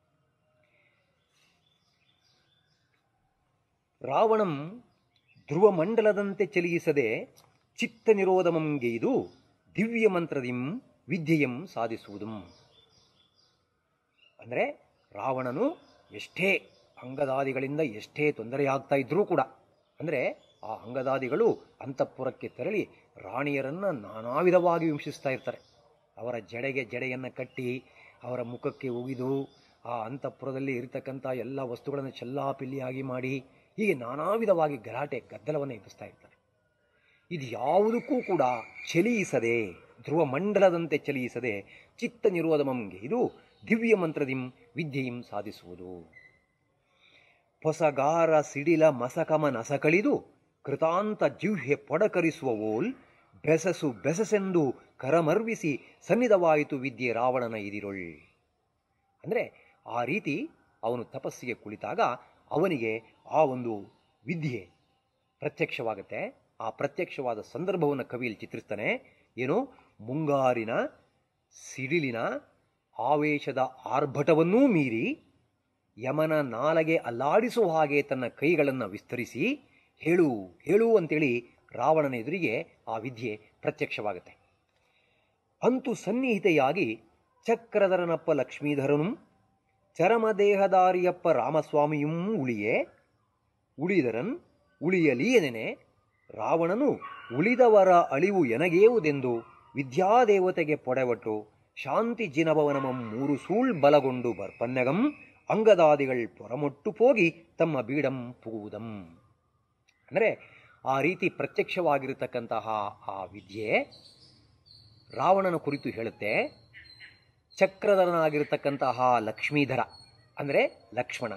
ರಾವಣಂ ಧ್ರುವಮಂಡಲದಂತೆ ಚಲಿಸದೆ ಚಿತ್ತ ನಿರೋಧಮಂಗೆಯ್ದು ದಿವ್ಯ ಮಂತ್ರದಿಂ ವಿದ್ಯೆಯಂ ಸಾಧಿಸುವುದು. ಅಂದರೆ ರಾವಣನು ಎಷ್ಟೇ ಅಂಗದಾದಿಗಳಿಂದ ಎಷ್ಟೇ ತೊಂದರೆಯಾಗ್ತಾ ಇದ್ರೂ ಕೂಡ, ಅಂದರೆ ಆ ಅಂಗದಾದಿಗಳು ಅಂತಃಪುರಕ್ಕೆ ತೆರಳಿ ರಾಣಿಯರನ್ನು ನಾನಾ ವಿಧವಾಗಿ ಹಿಂಸಿಸ್ತಾ ಇರ್ತಾರೆ. ಅವರ ಜಡೆಯನ್ನು ಕಟ್ಟಿ ಅವರ ಮುಖಕ್ಕೆ ಒಗಿದು ಆ ಅಂತಃಪುರದಲ್ಲಿ ಇರತಕ್ಕಂಥ ಎಲ್ಲ ವಸ್ತುಗಳನ್ನು ಚೆಲ್ಲಾಪಿಲ್ಲಿಯಾಗಿ ಮಾಡಿ ಹೀಗೆ ನಾನಾ ವಿಧವಾಗಿ ಗದ್ದಲವನ್ನು ಎಬ್ಬಿಸ್ತಾ ಇರ್ತಾರೆ. ಇದು ಯಾವುದಕ್ಕೂ ಕೂಡ ಚಲಿಸದೆ, ಧ್ರುವ ಮಂಡಲದಂತೆ ಚಲಿಸದೆ ಚಿತ್ತ ನಿರೋಧಮಂಗೆ ಇದು ದಿವ್ಯ ಮಂತ್ರದಿಂ ವಿದ್ಯೆಯಂ ಸಾಧಿಸುವುದು. ಹೊಸಗಾರ ಸಿಡಿಲ ಮಸಕಮ ನಸಕಳಿದು ಕೃತಾಂತ ಜಿಹ್ವೆ ಪೊಡಕರಿಸುವ ಓಲ್ ಬೆಸಸೆಂದು ಕರಮರ್ವಿಸಿ ಸನ್ನಿಧವಾಯಿತು ವಿದ್ಯೆ ರಾವಣನ ಇದಿರೊಳ್. ಅಂದರೆ ಆ ರೀತಿ ಅವನು ತಪಸ್ಸಿಗೆ ಕುಳಿತಾಗ ಅವನಿಗೆ ಆ ಒಂದು ವಿದ್ಯೆ ಪ್ರತ್ಯಕ್ಷವಾಗುತ್ತೆ. ಆ ಪ್ರತ್ಯಕ್ಷವಾದ ಸಂದರ್ಭವನ್ನು ಕವಿಯಲ್ಲಿ ಚಿತ್ರಿಸ್ತಾನೆ. ಏನು? ಮುಂಗಾರಿನ ಸಿಡಿಲಿನ ಆವೇಶದ ಆರ್ಭಟವನ್ನೂ ಮೀರಿ ಯಮನ ನಾಲಗೆ ಅಲ್ಲಾಡಿಸುವ ಹಾಗೆ ತನ್ನ ಕೈಗಳನ್ನು ವಿಸ್ತರಿಸಿ ಹೇಳು ಹೇಳು ಅಂತೇಳಿ ರಾವಣನ ಎದುರಿಗೆ ಆ ವಿದ್ಯೆ ಪ್ರತ್ಯಕ್ಷವಾಗುತ್ತೆ. ಅಂತೂ ಸನ್ನಿಹಿತೆಯಾಗಿ ಚಕ್ರಧರನಪ್ಪ ಲಕ್ಷ್ಮೀಧರನು ಚರಮದೇಹದಾರಿಯಪ್ಪ ರಾಮಸ್ವಾಮಿಯೂ ಉಳಿದರನ್ ಉಳಿಯಲೀಯನೆನೆ ರಾವಣನು ಉಳಿದವರ ಅಳಿವು ಎನಗೇವುದೆಂದು ವಿದ್ಯಾದೇವತೆಗೆ ಪೊಡೆವಟ್ಟು ಶಾಂತಿ ಜಿನಭವನಮಂ 3 ಸೂಳ್ ಬಲಗೊಂಡು ಬರ್ಪನ್ಯಗಂ ಅಂಗದಾದಿಗಳು ಪೊರಮೊಟ್ಟು ಹೋಗಿ ತಮ್ಮ ಬೀಡಂ ಪುಗುವುದಂ. ಅಂದರೆ ಆ ರೀತಿ ಪ್ರತ್ಯಕ್ಷವಾಗಿರತಕ್ಕಂತಹ ಆ ವಿದ್ಯೆ ರಾವಣನ ಕುರಿತು ಹೇಳುತ್ತೆ. ಚಕ್ರಧರನಾಗಿರತಕ್ಕಂತಹ ಲಕ್ಷ್ಮೀಧರ ಅಂದರೆ ಲಕ್ಷ್ಮಣ,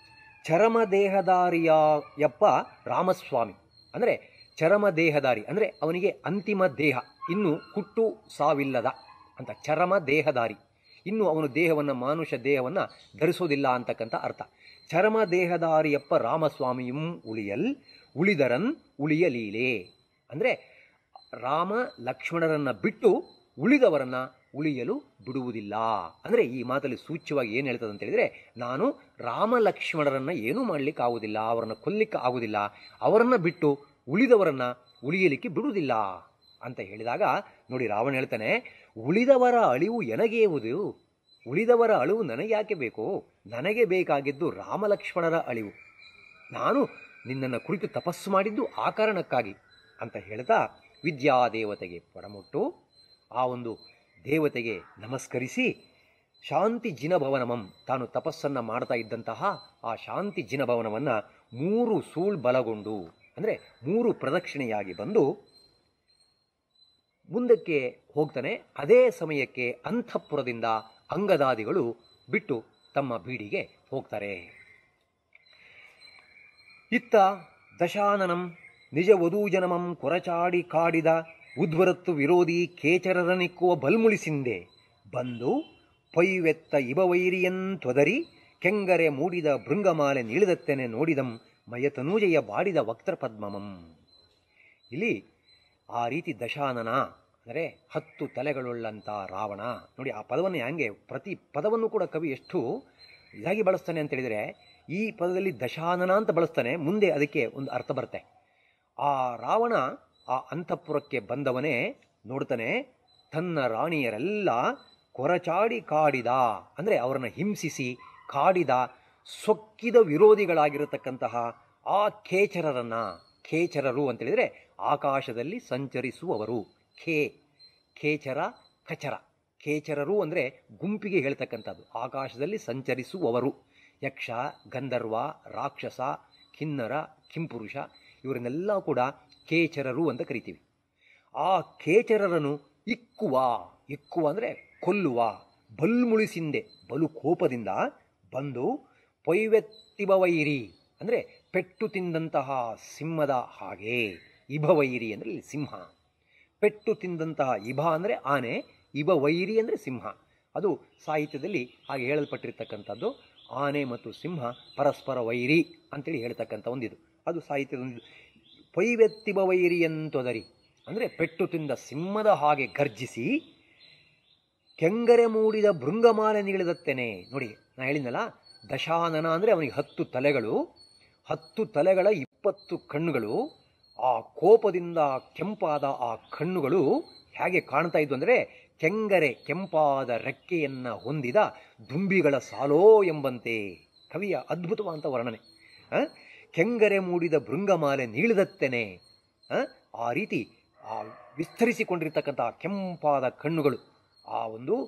ಚರಮದೇಹದಾರಿಯಪ್ಪ ರಾಮಸ್ವಾಮಿ ಅಂದರೆ ಚರಮದೇಹದಾರಿ ಅಂದರೆ ಅವನಿಗೆ ಅಂತಿಮ ದೇಹ, ಇನ್ನು ಹುಟ್ಟು ಸಾವಿಲ್ಲದ ಅಂತ. ಚರಮ ದೇಹದಾರಿ, ಇನ್ನು ಅವನು ದೇಹವನ್ನು ಮಾನುಷ ದೇಹವನ್ನು ಧರಿಸೋದಿಲ್ಲ ಅಂತಕ್ಕಂಥ ಅರ್ಥ. ಚರಮ ದೇಹದಾರಿಯಪ್ಪ ರಾಮಸ್ವಾಮಿಯಂ ಉಳಿದರನ್ ಉಳಿಯಲೀಲೆ ಅಂದರೆ ರಾಮ ಲಕ್ಷ್ಮಣರನ್ನು ಬಿಟ್ಟು ಉಳಿದವರನ್ನು ಉಳಿಯಲು ಬಿಡುವುದಿಲ್ಲ. ಅಂದರೆ ಈ ಮಾತಲ್ಲಿ ಸೂಚ್ಯವಾಗಿ ಏನು ಹೇಳ್ತದೆ ಅಂತ ಹೇಳಿದರೆ, ನಾನು ರಾಮ ಲಕ್ಷ್ಮಣರನ್ನು ಏನೂ ಮಾಡಲಿಕ್ಕೆ ಆಗುವುದಿಲ್ಲ, ಅವರನ್ನು ಕೊಲ್ಲಿಕ್ಕೆ ಆಗುವುದಿಲ್ಲ, ಅವರನ್ನು ಬಿಟ್ಟು ಉಳಿದವರನ್ನು ಉಳಿಯಲಿಕ್ಕೆ ಬಿಡುವುದಿಲ್ಲ ಅಂತ ಹೇಳಿದಾಗ ನೋಡಿ ರಾವಣ ಹೇಳ್ತಾನೆ, ಉಳಿದವರ ಅಳಿವು ಎನಗೇವುದು? ಉಳಿದವರ ಅಳಿವು ನನಗೆ ಯಾಕೆ ಬೇಕು? ನನಗೆ ಬೇಕಾಗಿದ್ದು ರಾಮಲಕ್ಷ್ಮಣರ ಅಳಿವು. ನಾನು ನಿನ್ನನ್ನು ಕುರಿತು ತಪಸ್ಸು ಮಾಡಿದ್ದು ಆ ಕಾರಣಕ್ಕಾಗಿ ಅಂತ ಹೇಳ್ತಾ ವಿದ್ಯಾದೇವತೆಗೆ ಪೊಡಮುಟ್ಟು ಆ ಒಂದು ದೇವತೆಗೆ ನಮಸ್ಕರಿಸಿ ಶಾಂತಿ ಜಿನಭವನಮಂ, ತಾನು ತಪಸ್ಸನ್ನು ಮಾಡ್ತಾ ಇದ್ದಂತಹ ಆ ಶಾಂತಿ ಜಿನಭವನವನ್ನು 3 ಸೂಳ್ ಬಲಗೊಂಡು ಅಂದರೆ 3 ಪ್ರದಕ್ಷಿಣೆಯಾಗಿ ಬಂದು ಮುಂದಕ್ಕೆ ಹೋಗ್ತಾನೆ. ಅದೇ ಸಮಯಕ್ಕೆ ಅಂತಃಪುರದಿಂದ ಅಂಗದಾದಿಗಳು ಬಿಟ್ಟು ತಮ್ಮ ಬೀಡಿಗೆ ಹೋಗ್ತಾರೆ. ಇತ್ತ ದಶಾನನಂ ನಿಜ ವಧೂಜನಮಂ ಕೊರಚಾಡಿ ಕಾಡಿದ ಉದ್ವರತ್ತು ವಿರೋಧಿ ಕೇಚರರನಿಕ್ಕುವ ಬಲ್ಮುಳಿಸಿಂದೆ ಬಂದು ಪೈವೆತ್ತ ಇಬವೈರಿಯನ್ ತ್ವದರಿ ಕೆಂಗರೆ ಮೂಡಿದ ಭೃಂಗಮಾಲೆ ನಿಳಿದತ್ತೆನೆ ನೋಡಿದಂ ಮಯತನೂಜೆಯ ಬಾಡಿದ ವಕ್ತ್ರಪದ್ಮಮಂ. ಇಲ್ಲಿ ಆ ರೀತಿ ದಶಾನನ ಅಂದರೆ 10 ತಲೆಗಳುಳ್ಳಂಥ ರಾವಣ. ನೋಡಿ ಆ ಪದವನ್ನು ಹ್ಯಾಂಗೆ ಪ್ರತಿ ಪದವನ್ನು ಕೂಡ ಕವಿ ಎಷ್ಟು ಇದಾಗಿ ಬಳಸ್ತಾನೆ ಅಂತೇಳಿದರೆ, ಈ ಪದದಲ್ಲಿ ದಶಾನನ ಅಂತ ಬಳಸ್ತಾನೆ, ಮುಂದೆ ಅದಕ್ಕೆ ಒಂದು ಅರ್ಥ ಬರುತ್ತೆ. ಆ ರಾವಣ ಆ ಅಂತಃಪುರಕ್ಕೆ ಬಂದವನೇ ನೋಡ್ತಾನೆ, ತನ್ನ ರಾಣಿಯರೆಲ್ಲ ಕೊರಚಾಡಿ ಕಾಡಿದ ಅಂದರೆ ಅವರನ್ನು ಹಿಂಸಿಸಿ ಕಾಡಿದ ಸೊಕ್ಕಿದ ವಿರೋಧಿಗಳಾಗಿರತಕ್ಕಂತಹ ಆ ಖೇಚರರು ಅಂತೇಳಿದರೆ ಆಕಾಶದಲ್ಲಿ ಸಂಚರಿಸುವವರು. ಖೇಚರ ಕಚರ, ಖೇಚರರು ಅಂದರೆ ಗುಂಪಿಗೆ ಹೇಳ್ತಕ್ಕಂಥದ್ದು, ಆಕಾಶದಲ್ಲಿ ಸಂಚರಿಸುವವರು. ಯಕ್ಷ, ಗಂಧರ್ವ, ರಾಕ್ಷಸ, ಕಿನ್ನರ, ಕಿಂಪುರುಷ ಇವರನ್ನೆಲ್ಲ ಕೂಡ ಖೇಚರರು ಅಂತ ಕರಿತೀವಿ. ಆ ಖೇಚರರನ್ನು ಇಕ್ಕುವ ಅಂದರೆ ಕೊಲ್ಲುವ, ಬಲ್ಮುಳಿಸಿಂದೆ ಬಲು ಕೋಪದಿಂದ ಬಂದು ಪೊಯ್ವೆತ್ತಿಬವೈರಿ ಅಂದರೆ ಪೆಟ್ಟು ತಿಂದಂತಹ ಸಿಂಹದ ಹಾಗೆ. ಇಬವೈರಿ ಅಂದರೆ ಸಿಂಹ, ಪೆಟ್ಟು ತಿಂದಂತಹ ಇಬ ಅಂದರೆ ಆನೆ, ಇಬವೈರಿ ಅಂದರೆ ಸಿಂಹ. ಅದು ಸಾಹಿತ್ಯದಲ್ಲಿ ಹಾಗೆ ಹೇಳಲ್ಪಟ್ಟಿರ್ತಕ್ಕಂಥದ್ದು. ಆನೆ ಮತ್ತು ಸಿಂಹ ಪರಸ್ಪರ ವೈರಿ ಅಂತೇಳಿ ಹೇಳ್ತಕ್ಕಂಥ ಒಂದಿದು, ಅದು ಸಾಹಿತ್ಯದ ಒಂದಿದು. ಪೈವೆತ್ತಿಬವೈರಿಯಂತೊದರಿ ಅಂದರೆ ಪೆಟ್ಟು ತಿಂದ ಸಿಂಹದ ಹಾಗೆ ಗರ್ಜಿಸಿ ಕೆಂಗರೆ ಮೂಡಿದ ಭೃಂಗಮಾಲೆ ನಿಳಿದತ್ತೇನೆ. ನೋಡಿ ನಾ ಹೇಳಿದ್ನಲ್ಲ, ದಶಾನನ ಅಂದರೆ ಅವನಿಗೆ 10 ತಲೆಗಳು, 10 ತಲೆಗಳ 20 ಕಣ್ಣುಗಳು. ಆ ಕೋಪದಿಂದ ಕೆಂಪಾದ ಆ ಕಣ್ಣುಗಳು ಹೇಗೆ ಕಾಣ್ತಾ ಇದ್ವು ಅಂದರೆ ಕೆಂಪಾದ ರೆಕ್ಕೆಯನ್ನು ಹೊಂದಿದ ದುಂಬಿಗಳ ಸಾಲೋ ಎಂಬಂತೆ. ಕವಿಯ ಅದ್ಭುತವಾದಂಥ ವರ್ಣನೆ. ಕೆಂಗರೆ ಮೂಡಿದ ಭೃಂಗಮಾಲೆ ನೀಳಿದತ್ತೇನೆ, ಆ ರೀತಿ ಆ ವಿಸ್ತರಿಸಿಕೊಂಡಿರ್ತಕ್ಕಂಥ ಕೆಂಪಾದ ಕಣ್ಣುಗಳು. ಆ ಒಂದು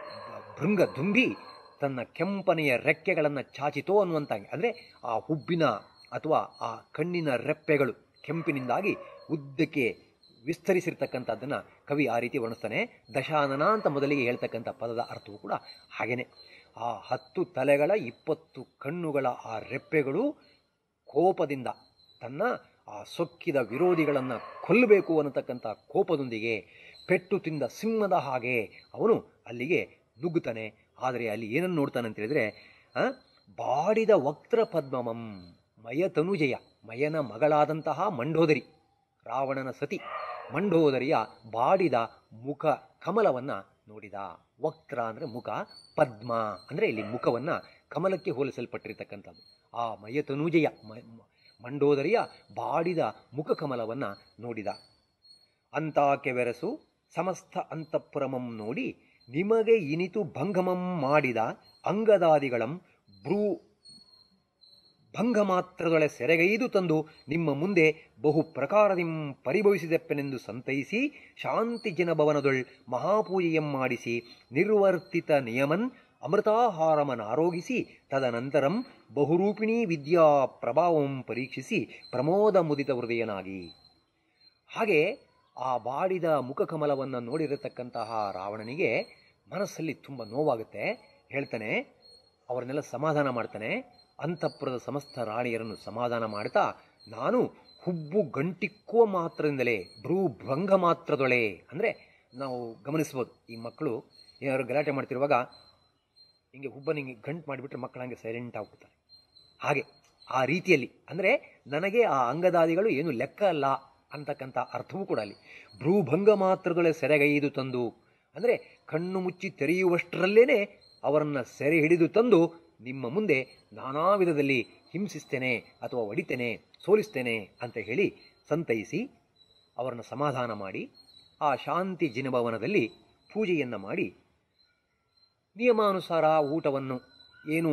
ದುಂಬಿ ತನ್ನ ಕೆಂಪನೆಯ ರೆಕ್ಕೆಗಳನ್ನು ಚಾಚಿತೋ ಅನ್ನುವಂತಾಗಿ, ಅಂದರೆ ಆ ಹುಬ್ಬಿನ ಅಥವಾ ಆ ಕಣ್ಣಿನ ರೆಪ್ಪೆಗಳು ಕೆಂಪಿನಿಂದಾಗಿ ಉದ್ದಕ್ಕೆ ವಿಸ್ತರಿಸಿರ್ತಕ್ಕಂಥದ್ದನ್ನು ಕವಿ ಆ ರೀತಿ ವರ್ಣಿಸ್ತಾನೆ. ದಶಾನನ ಅಂತ ಮೊದಲಿಗೆ ಹೇಳ್ತಕ್ಕಂಥ ಪದದ ಅರ್ಥವೂ ಕೂಡ ಹಾಗೇನೆ. ಆ 10 ತಲೆಗಳ 20 ಕಣ್ಣುಗಳ ಆ ರೆಪ್ಪೆಗಳು ಕೋಪದಿಂದ ತನ್ನ ಆ ಸೊಕ್ಕಿದ ವಿರೋಧಿಗಳನ್ನು ಕೊಲ್ಲಬೇಕು ಅನ್ನತಕ್ಕಂಥ ಕೋಪದೊಂದಿಗೆ ಪೆಟ್ಟು ತಿಂದ ಸಿಂಹದ ಹಾಗೆ ಅವನು ಅಲ್ಲಿಗೆ ನುಗ್ಗುತ್ತಾನೆ. ಆದರೆ ಅಲ್ಲಿ ಏನನ್ನು ನೋಡ್ತಾನೆ ಅಂತ ಹೇಳಿದರೆ, ಬಾಡಿದ ವಕ್ತ್ರ ಪದ್ಮಮಂ ಮಯತನುಜಯ, ಮಯನ ಮಗಳಾದಂತಹ ಮಂಡೋದರಿ, ರಾವಣನ ಸತಿ ಮಂಡೋದರಿಯ ಬಾಡಿದ ಮುಖ ಕಮಲವನ್ನು ನೋಡಿದ. ವಕ್ತ್ರ ಅಂದರೆ ಮುಖ, ಪದ್ಮ ಅಂದರೆ ಇಲ್ಲಿ ಮುಖವನ್ನು ಕಮಲಕ್ಕೆ ಹೋಲಿಸಲ್ಪಟ್ಟಿರ್ತಕ್ಕಂಥದ್ದು. ಆ ಮಯತನುಜಯ ಮಂಡೋದರಿಯ ಬಾಡಿದ ಮುಖ ಕಮಲವನ್ನು ನೋಡಿದ. ಅಂತಾಕೆ ಬೆರಸು ಸಮಸ್ತ ಅಂತಃಪುರಮಂ ನೋಡಿ ನಿಮಗೆ ಇನಿತು ಭಂಗಮಂ ಮಾಡಿದ ಅಂಗದಾದಿಗಳಂ ಭ್ರೂ ಭಂಗ ಮಾತ್ರದೊಳೆ ಸೆರೆಗೈದು ತಂದು ನಿಮ್ಮ ಮುಂದೆ ಬಹು ಪ್ರಕಾರದಿಂ ಪರಿಭವಿಸಿದೆಪ್ಪೆನೆಂದು ಸಂತೈಸಿ ಶಾಂತಿ ಜನಭವನದೊಳ್ ಮಹಾಪೂಜೆಯಂ ಮಾಡಿಸಿ ನಿರ್ವರ್ತಿತ ನಿಯಮನ್ ಅಮೃತಾಹಾರಮನಾರೋಗಿಸಿ ತದನಂತರಂ ಬಹುರೂಪಿಣೀ ವಿದ್ಯಾ ಪ್ರಭಾವಂ ಪರೀಕ್ಷಿಸಿ ಪ್ರಮೋದ ಮುದಿತ ಹೃದಯನಾಗಿ. ಹಾಗೆ ಆ ಬಾಡಿದ ಮುಖಕಮಲವನ್ನು ನೋಡಿರತಕ್ಕಂತಹ ರಾವಣನಿಗೆ ಮನಸ್ಸಲ್ಲಿ ತುಂಬ ನೋವಾಗುತ್ತೆ. ಹೇಳ್ತಾನೆ, ಅವರನ್ನೆಲ್ಲ ಸಮಾಧಾನ ಮಾಡ್ತಾನೆ. ಅಂತಃಪುರದ ಸಮಸ್ತ ರಾಣಿಯರನ್ನು ಸಮಾಧಾನ ಮಾಡ್ತಾ, ನಾನು ಹುಬ್ಬು ಗಂಟಿಕ್ಕುವ ಮಾತ್ರದಿಂದಲೇ ಭ್ರೂಭಂಗ ಮಾತ್ರದೊಳೆ, ಅಂದರೆ ನಾವು ಗಮನಿಸ್ಬೋದು, ಈ ಮಕ್ಕಳು ಏನಾದ್ರು ಗಲಾಟೆ ಮಾಡ್ತಿರುವಾಗ ಹಿಂಗೆ ಹುಬ್ಬನಿಗೆ ಗಂಟು ಮಾಡಿಬಿಟ್ರೆ ಮಕ್ಕಳು ಹಂಗೆ ಸೈಲೆಂಟ್ ಆಗ್ಬಿಡ್ತಾರೆ. ಹಾಗೆ ಆ ರೀತಿಯಲ್ಲಿ ಅಂದರೆ ನನಗೆ ಆ ಅಂಗದಾದಿಗಳು ಏನು ಲೆಕ್ಕ ಅಲ್ಲ ಅಂತಕ್ಕಂಥ ಅರ್ಥವೂ ಕೂಡ ಅಲ್ಲಿ. ಭ್ರೂಭಂಗ ಮಾತ್ರದೊಳೆ ಸೆರೆಗೈದು ತಂದು ಅಂದರೆ ಕಣ್ಣು ಮುಚ್ಚಿ ತೆರೆಯುವಷ್ಟರಲ್ಲೇನೆ ಅವರನ್ನು ಸೆರೆ ಹಿಡಿದು ತಂದು ನಿಮ್ಮ ಮುಂದೆ ನಾನಾ ವಿಧದಲ್ಲಿ ಹಿಂಸಿಸ್ತೇನೆ ಅಥವಾ ಒಡಿತೇನೆ, ಸೋಲಿಸ್ತೇನೆ ಅಂತ ಹೇಳಿ ಸಂತೈಸಿ ಅವರನ್ನು ಸಮಾಧಾನ ಮಾಡಿ ಆ ಶಾಂತಿ ಜಿನಭವನದಲ್ಲಿ ಪೂಜೆಯನ್ನು ಮಾಡಿ ನಿಯಮಾನುಸಾರ ಊಟವನ್ನು ಏನು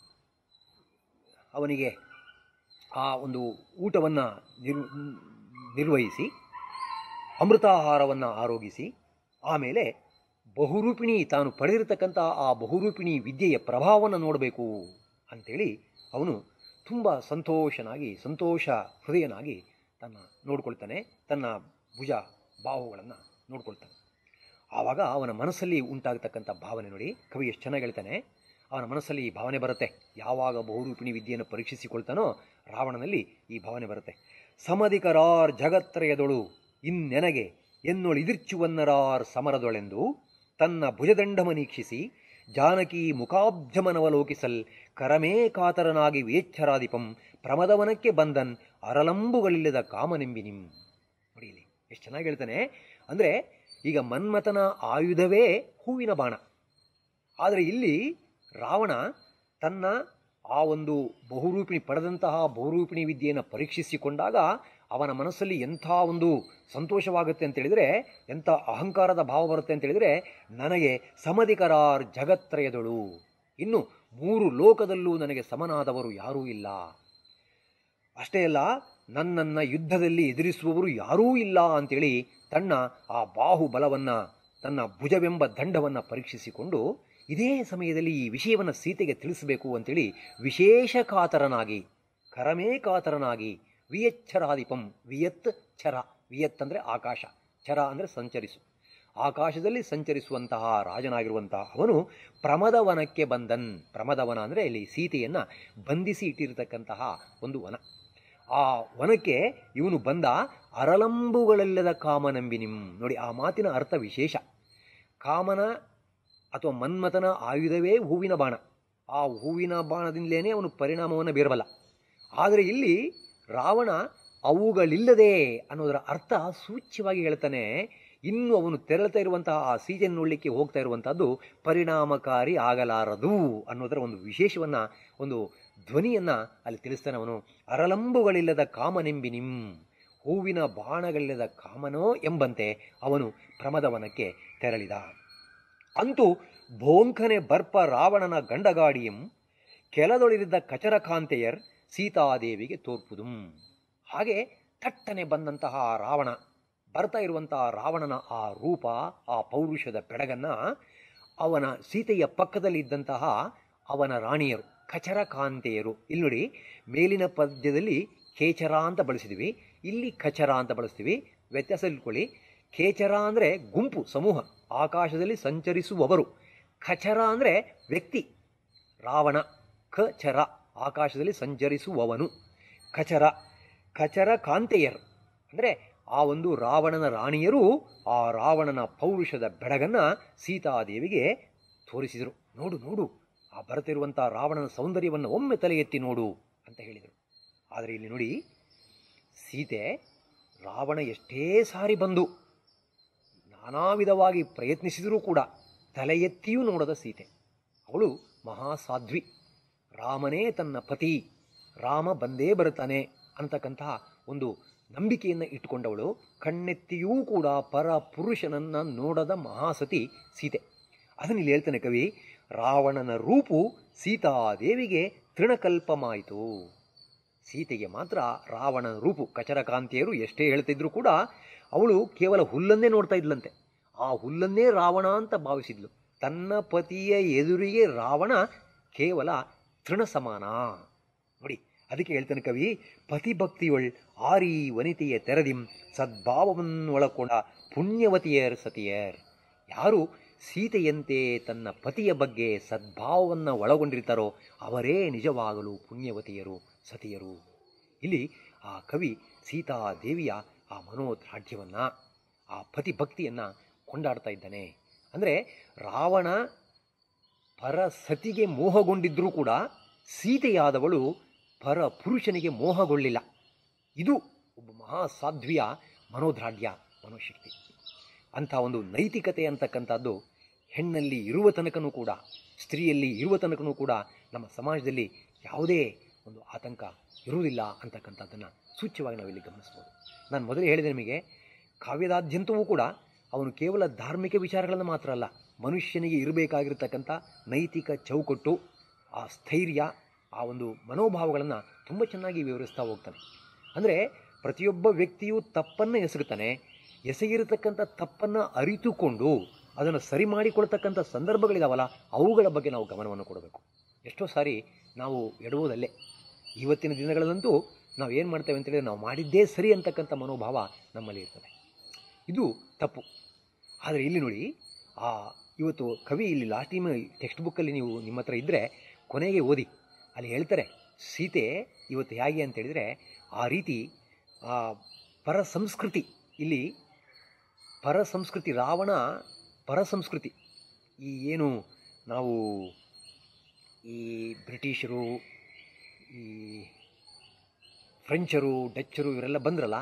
ಅವನಿಗೆ ಆ ಒಂದು ಊಟವನ್ನು ನಿರ್ವಹಿಸಿ ಅಮೃತಾಹಾರವನ್ನು ಆರೋಗಿಸಿ ಆಮೇಲೆ ಬಹುರೂಪಿಣಿ ತಾನು ಪಡೆದಿರತಕ್ಕಂಥ ಆ ಬಹುರೂಪಿಣಿ ವಿದ್ಯೆಯ ಪ್ರಭಾವವನ್ನು ನೋಡಬೇಕು ಅಂಥೇಳಿ ಅವನು ತುಂಬ ಸಂತೋಷ ಹೃದಯನಾಗಿ ನೋಡ್ಕೊಳ್ತಾನೆ. ತನ್ನ ಭುಜ ಬಾಹುಗಳನ್ನು ನೋಡ್ಕೊಳ್ತಾನೆ. ಆವಾಗ ಅವನ ಮನಸ್ಸಲ್ಲಿ ಉಂಟಾಗತಕ್ಕಂಥ ಭಾವನೆ ನೋಡಿ, ಕವಿ ಎಷ್ಟು ಚೆನ್ನಾಗಿ ಹೇಳ್ತಾನೆ. ಅವನ ಮನಸ್ಸಲ್ಲಿ ಈ ಭಾವನೆ ಬರುತ್ತೆ. ಯಾವಾಗ ಬಹುರೂಪಿಣಿ ವಿದ್ಯೆಯನ್ನು ಪರೀಕ್ಷಿಸಿಕೊಳ್ತಾನೋ ರಾವಣನಲ್ಲಿ ಈ ಭಾವನೆ ಬರುತ್ತೆ. ಸಮಧಿಕರಾರ್ ಜಗತ್ರಯದೊಳು ಇನ್ನೆನಗೆ ಎನ್ನೊಳಿದಿರ್ಚುವನ್ನರಾರ್ ಸಮರದೊಳೆಂದು ತನ್ನ ಭುಜದಂಡಮನೀಕ್ಷಿಸಿ ಜಾನಕಿ ಮುಖಾಬ್ಜಮನವಲೋಕಿಸಲ್ ಕರಮೇ ಕಾತರನಾಗಿ ವೇಚ್ಛರಾಧಿಪಂ ಪ್ರಮದವನಕ್ಕೆ ಬಂದನ್ ಅರಲಂಬುಗಳಿಲ್ಲದ ಕಾಮನೆಂಬಿನಿಂ. ನೋಡಿ ಇಲ್ಲಿ ಎಷ್ಟು ಚೆನ್ನಾಗಿ ಹೇಳ್ತಾನೆ. ಅಂದರೆ ಈಗ ಮನ್ಮಥನ ಆಯುಧವೇ ಹೂವಿನ ಬಾಣ. ಆದರೆ ಇಲ್ಲಿ ರಾವಣ ತನ್ನ ಆ ಒಂದು ಪಡೆದಂತಹ ಬಹುರೂಪಿಣಿ ವಿದ್ಯೆಯನ್ನು ಪರೀಕ್ಷಿಸಿಕೊಂಡಾಗ ಅವನ ಮನಸ್ಸಲ್ಲಿ ಎಂಥ ಒಂದು ಸಂತೋಷವಾಗುತ್ತೆ ಅಂತೇಳಿದರೆ, ಎಂಥ ಅಹಂಕಾರದ ಭಾವ ಬರುತ್ತೆ ಅಂತೇಳಿದರೆ, ನನಗೆ ಸಮಧಿಕರಾರ್ ಜಗತ್ರಯದಳು, ಇನ್ನು 3 ಲೋಕದಲ್ಲೂ ನನಗೆ ಸಮನಾದವರು ಯಾರೂ ಇಲ್ಲ. ಅಷ್ಟೇ ಅಲ್ಲ, ನನ್ನನ್ನು ಯುದ್ಧದಲ್ಲಿ ಎದುರಿಸುವವರು ಯಾರೂ ಇಲ್ಲ ಅಂತೇಳಿ ತನ್ನ ಆ ಬಾಹುಬಲವನ್ನು, ತನ್ನ ಭುಜವೆಂಬ ದಂಡವನ್ನು ಪರೀಕ್ಷಿಸಿಕೊಂಡು ಇದೇ ಸಮಯದಲ್ಲಿ ಈ ವಿಷಯವನ್ನು ಸೀತೆಗೆ ತಿಳಿಸಬೇಕು ಅಂತೇಳಿ ವಿಶೇಷ ಕಾತರನಾಗಿ, ಕರಮೇ ಕಾತರನಾಗಿ, ವಿಯಚ್ಛರಾಧಿಪಂ, ವಿಯತ್ ಛರ, ವಿಯತ್ ಅಂದರೆ ಆಕಾಶ, ಛರ ಅಂದರೆ ಸಂಚರಿಸು, ಆಕಾಶದಲ್ಲಿ ಸಂಚರಿಸುವಂತಹ ರಾಜನಾಗಿರುವಂತಹ ಅವನು ಪ್ರಮದವನಕ್ಕೆ ಬಂದನ್. ಪ್ರಮದವನ ಅಂದರೆ ಇಲ್ಲಿ ಸೀತೆಯನ್ನು ಬಂಧಿಸಿ ಇಟ್ಟಿರತಕ್ಕಂತಹ ಒಂದು ವನ. ಆ ವನಕ್ಕೆ ಇವನು ಬಂದ ಅರಲಂಬುಗಳೆಲ್ಲದ ಕಾಮನಂಬಿನಿಂ. ನೋಡಿ ಆ ಮಾತಿನ ಅರ್ಥ ವಿಶೇಷ. ಕಾಮನ ಅಥವಾ ಮನ್ಮಥನ ಆಯುಧವೇ ಹೂವಿನ ಬಾಣ. ಆ ಹೂವಿನ ಬಾಣದಿಂದಲೇ ಅವನು ಪರಿಣಾಮವನ್ನು ಬೀರಬಲ್ಲ. ಆದರೆ ಇಲ್ಲಿ ರಾವಣ ಅವುಗಳಿಲ್ಲದೆ ಅನ್ನೋದರ ಅರ್ಥ ಸೂಚ್ಯವಾಗಿ ಹೇಳ್ತಾನೆ. ಇನ್ನು ಅವನು ತೆರಳ್ತಾ ಇರುವಂತಹ ಆ ಸೀಜನ್ ನೋಡಲಿಕ್ಕೆ ಹೋಗ್ತಾ ಇರುವಂತಹದ್ದು ಪರಿಣಾಮಕಾರಿ ಆಗಲಾರದು ಅನ್ನೋದರ ಒಂದು ವಿಶೇಷವನ್ನು, ಒಂದು ಧ್ವನಿಯನ್ನು ಅಲ್ಲಿ ತಿಳಿಸ್ತಾನೆ ಅವನು. ಅರಲಂಬುಗಳಿಲ್ಲದ ಕಾಮನೆಂಬಿನಿಂ, ಹೂವಿನ ಬಾಣಗಳಿಲ್ಲದ ಕಾಮನೋ ಎಂಬಂತೆ ಅವನು ಪ್ರಮದವನಕ್ಕೆ ತೆರಳಿದ. ಅಂತೂ ಭೋಂಕನೆ ಬರ್ಪ ರಾವಣನ ಗಂಡಗಾಡಿಯಂ ಕೆಲದೊಳಿರಿದ್ದ ಕಚರಕಾಂತೆಯರ್ ಸೀತಾದೇವಿಗೆ ತೋರ್ಪುದುಂ. ಹಾಗೆ ತಟ್ಟನೆ ಬಂದಂತಹ ರಾವಣ, ಬರ್ತಾ ಇರುವಂತಹ ರಾವಣನ ಆ ರೂಪ, ಆ ಪೌರುಷದ ಬೆಡಗನ್ನು ಅವನ ಸೀತೆಯ ಪಕ್ಕದಲ್ಲಿ ಇದ್ದಂತಹ ಅವನ ರಾಣಿಯರು ಕಚರಕಾಂತೆಯರು. ಇಲ್ಲಿ ನೋಡಿ, ಮೇಲಿನ ಪದ್ಯದಲ್ಲಿ ಖೇಚರ ಅಂತ ಬಳಸಿದ್ವಿ, ಇಲ್ಲಿ ಕಚರ ಅಂತ ಬಳಸ್ತೀವಿ. ವ್ಯತ್ಯಾಸ ಇಟ್ಕೊಳ್ಳಿ. ಖೇಚರ ಅಂದರೆ ಗುಂಪು, ಸಮೂಹ, ಆಕಾಶದಲ್ಲಿ ಸಂಚರಿಸುವವರು. ಖಚರ ಅಂದರೆ ವ್ಯಕ್ತಿ, ರಾವಣ. ಖಚರ ಆಕಾಶದಲ್ಲಿ ಸಂಚರಿಸುವವನು. ಖಚರ, ಖಚರ ಕಾಂತೆಯರ್ ಅಂದರೆ ಆ ಒಂದು ರಾವಣನ ರಾಣಿಯರು ಆ ರಾವಣನ ಪೌರುಷದ ಬೆಡಗನ್ನು ಸೀತಾದೇವಿಗೆ ತೋರಿಸಿದರು. ನೋಡು ನೋಡು, ಆ ಬರುತ್ತಿರುವಂಥ ರಾವಣನ ಸೌಂದರ್ಯವನ್ನು ಒಮ್ಮೆ ತಲೆ ಎತ್ತಿ ನೋಡು ಅಂತ ಹೇಳಿದರು. ಆದರೆ ಇಲ್ಲಿ ನೋಡಿ, ಸೀತೆ ರಾವಣ ಎಷ್ಟೇ ಸಾರಿ ಬಂದು ನಾನಾ ವಿಧವಾಗಿ ಪ್ರಯತ್ನಿಸಿದರೂ ಕೂಡ ತಲೆ ಎತ್ತಿಯೂ ನೋಡದ ಸೀತೆ. ಅವಳು ಮಹಾಸಾಧ್ವಿ. ರಾಮನೇ ತನ್ನ ಪತಿ, ರಾಮ ಬಂದೇ ಬರುತ್ತಾನೆ ಅಂತಕ್ಕಂತಹ ಒಂದು ನಂಬಿಕೆಯನ್ನು ಇಟ್ಟುಕೊಂಡವಳು. ಕಣ್ಣೆತ್ತಿಯೂ ಕೂಡ ಪರ ಪುರುಷನನ್ನು ನೋಡದ ಮಹಾಸತಿ ಸೀತೆ. ಅದನ್ನು ಇಲ್ಲಿ ಹೇಳ್ತಾನೆ ಕವಿ, ರಾವಣನ ರೂಪು ಸೀತಾದೇವಿಗೆ ತೃಣಕಲ್ಪಮಾಯಿತು. ಸೀತೆಗೆ ಮಾತ್ರ ರಾವಣನ ರೂಪು, ಕಚರಕಾಂತಿಯರು ಎಷ್ಟೇ ಹೇಳ್ತಿದ್ರು ಕೂಡ ಅವಳು ಕೇವಲ ಹುಲ್ಲನ್ನೇ ನೋಡ್ತಾ ಇದ್ಲಂತೆ. ಆ ಹುಲ್ಲನ್ನೇ ರಾವಣ ಅಂತ ಭಾವಿಸಿದ್ಲು. ತನ್ನ ಪತಿಯ ಎದುರಿಗೆ ರಾವಣ ಕೇವಲ ತೃಣ ಸಮಾನ. ನೋಡಿ, ಅದಕ್ಕೆ ಹೇಳ್ತಾನೆ ಕವಿ, ಪತಿಭಕ್ತಿಯೊಳ್ ಆರಿ ವನಿತೆಯ ತೆರದಿಂ ಸದ್ಭಾವವನ್ನು ಒಳಕೊಂಡ ಪುಣ್ಯವತಿಯರ್ ಸತಿಯರ್. ಯಾರು ಸೀತೆಯಂತೆ ತನ್ನ ಪತಿಯ ಬಗ್ಗೆ ಸದ್ಭಾವವನ್ನು ಒಳಗೊಂಡಿರ್ತಾರೋ ಅವರೇ ನಿಜವಾಗಲು ಪುಣ್ಯವತಿಯರು, ಸತಿಯರು. ಇಲ್ಲಿ ಆ ಕವಿ ಸೀತಾದೇವಿಯ ಆ ಮನೋದ್ರಾಢ್ಯವನ್ನು, ಆ ಪತಿಭಕ್ತಿಯನ್ನು ಕೊಂಡಾಡ್ತಾ ಇದ್ದಾನೆ. ಅಂದರೆ ರಾವಣ ಪರಸತಿಗೆ ಮೋಹಗೊಂಡಿದ್ದರೂ ಕೂಡ ಸೀತೆಯಾದವಳು ಪರ ಪುರುಷನಿಗೆ ಮೋಹಗೊಳ್ಳಿಲ್ಲ. ಇದು ಒಬ್ಬ ಮಹಾಸಾಧ್ವಿಯ ಮನೋದ್ರಾಢ್ಯ, ಮನೋಶಕ್ತಿ. ಅಂಥ ಒಂದು ನೈತಿಕತೆ ಅಂತಕ್ಕಂಥದ್ದು ಹೆಣ್ಣಲ್ಲಿ ಇರುವ ತನಕನೂ ಕೂಡ, ಸ್ತ್ರೀಯಲ್ಲಿ ಇರುವ ತನಕನೂ ಕೂಡ ನಮ್ಮ ಸಮಾಜದಲ್ಲಿ ಯಾವುದೇ ಒಂದು ಆತಂಕ ಇರುವುದಿಲ್ಲ ಅಂತಕ್ಕಂಥದ್ದನ್ನು ಸೂಚ್ಯವಾಗಿ ನಾವಿಲ್ಲಿ ಗಮನಿಸ್ಬೋದು. ನಾನು ಮೊದಲೇ ಹೇಳಿದೆ ನಿಮಗೆ, ಕಾವ್ಯದಾದ್ಯಂತವೂ ಕೂಡ ಅವನು ಕೇವಲ ಧಾರ್ಮಿಕ ವಿಚಾರಗಳನ್ನು ಮಾತ್ರ ಅಲ್ಲ, ಮನುಷ್ಯನಿಗೆ ಇರಬೇಕಾಗಿರ್ತಕ್ಕಂಥ ನೈತಿಕ ಚೌಕಟ್ಟು, ಆ ಸ್ಥೈರ್ಯ, ಆ ಒಂದು ಮನೋಭಾವಗಳನ್ನು ತುಂಬ ಚೆನ್ನಾಗಿ ವಿವರಿಸ್ತಾ ಹೋಗ್ತಾನೆ. ಅಂದರೆ ಪ್ರತಿಯೊಬ್ಬ ವ್ಯಕ್ತಿಯು ತಪ್ಪನ್ನು ಎಸಗುತ್ತಾನೆ. ಎಸಗಿರತಕ್ಕಂಥ ತಪ್ಪನ್ನು ಅರಿತುಕೊಂಡು ಅದನ್ನು ಸರಿ ಮಾಡಿಕೊಳ್ತಕ್ಕಂಥ ಸಂದರ್ಭಗಳಿದಾವಲ್ಲ, ಅವುಗಳ ಬಗ್ಗೆ ನಾವು ಗಮನವನ್ನು ಕೊಡಬೇಕು. ಎಷ್ಟೋ ಸಾರಿ ನಾವು ಎಡುವುದಲ್ಲೇ. ಇವತ್ತಿನ ದಿನಗಳಲ್ಲಂತೂ ನಾವು ಏನು ಮಾಡ್ತೇವೆ ಅಂತೇಳಿದರೆ, ನಾವು ಮಾಡಿದ್ದೇ ಸರಿ ಅಂತಕ್ಕಂಥ ಮನೋಭಾವ ನಮ್ಮಲ್ಲಿ ಇರ್ತದೆ. ಇದು ತಪ್ಪು. ಆದರೆ ಇಲ್ಲಿ ನೋಡಿ, ಇವತ್ತು ಕವಿ ಇಲ್ಲಿ ಲಾಸ್ಟ್ ಟೈಮ್ ಟೆಕ್ಸ್ಟ್ ಬುಕ್ಕಲ್ಲಿ ನೀವು ನಿಮ್ಮ ಹತ್ರ ಇದ್ದರೆ ಕೊನೆಗೆ ಓದಿ, ಅಲ್ಲಿ ಹೇಳ್ತಾರೆ ಸೀತೆ ಇವತ್ತು ಹೇಗೆ ಅಂತೇಳಿದರೆ, ಆ ರೀತಿ ಪರಸಂಸ್ಕೃತಿ, ಇಲ್ಲಿ ಪರಸಂಸ್ಕೃತಿ, ರಾವಣ ಪರಸಂಸ್ಕೃತಿ. ಈ ಏನು ನಾವು ಈ ಬ್ರಿಟಿಷರು, ಈ ಫ್ರೆಂಚರು, ಡಚ್ಚರು ಇವರೆಲ್ಲ ಬಂದ್ರಲ್ಲ,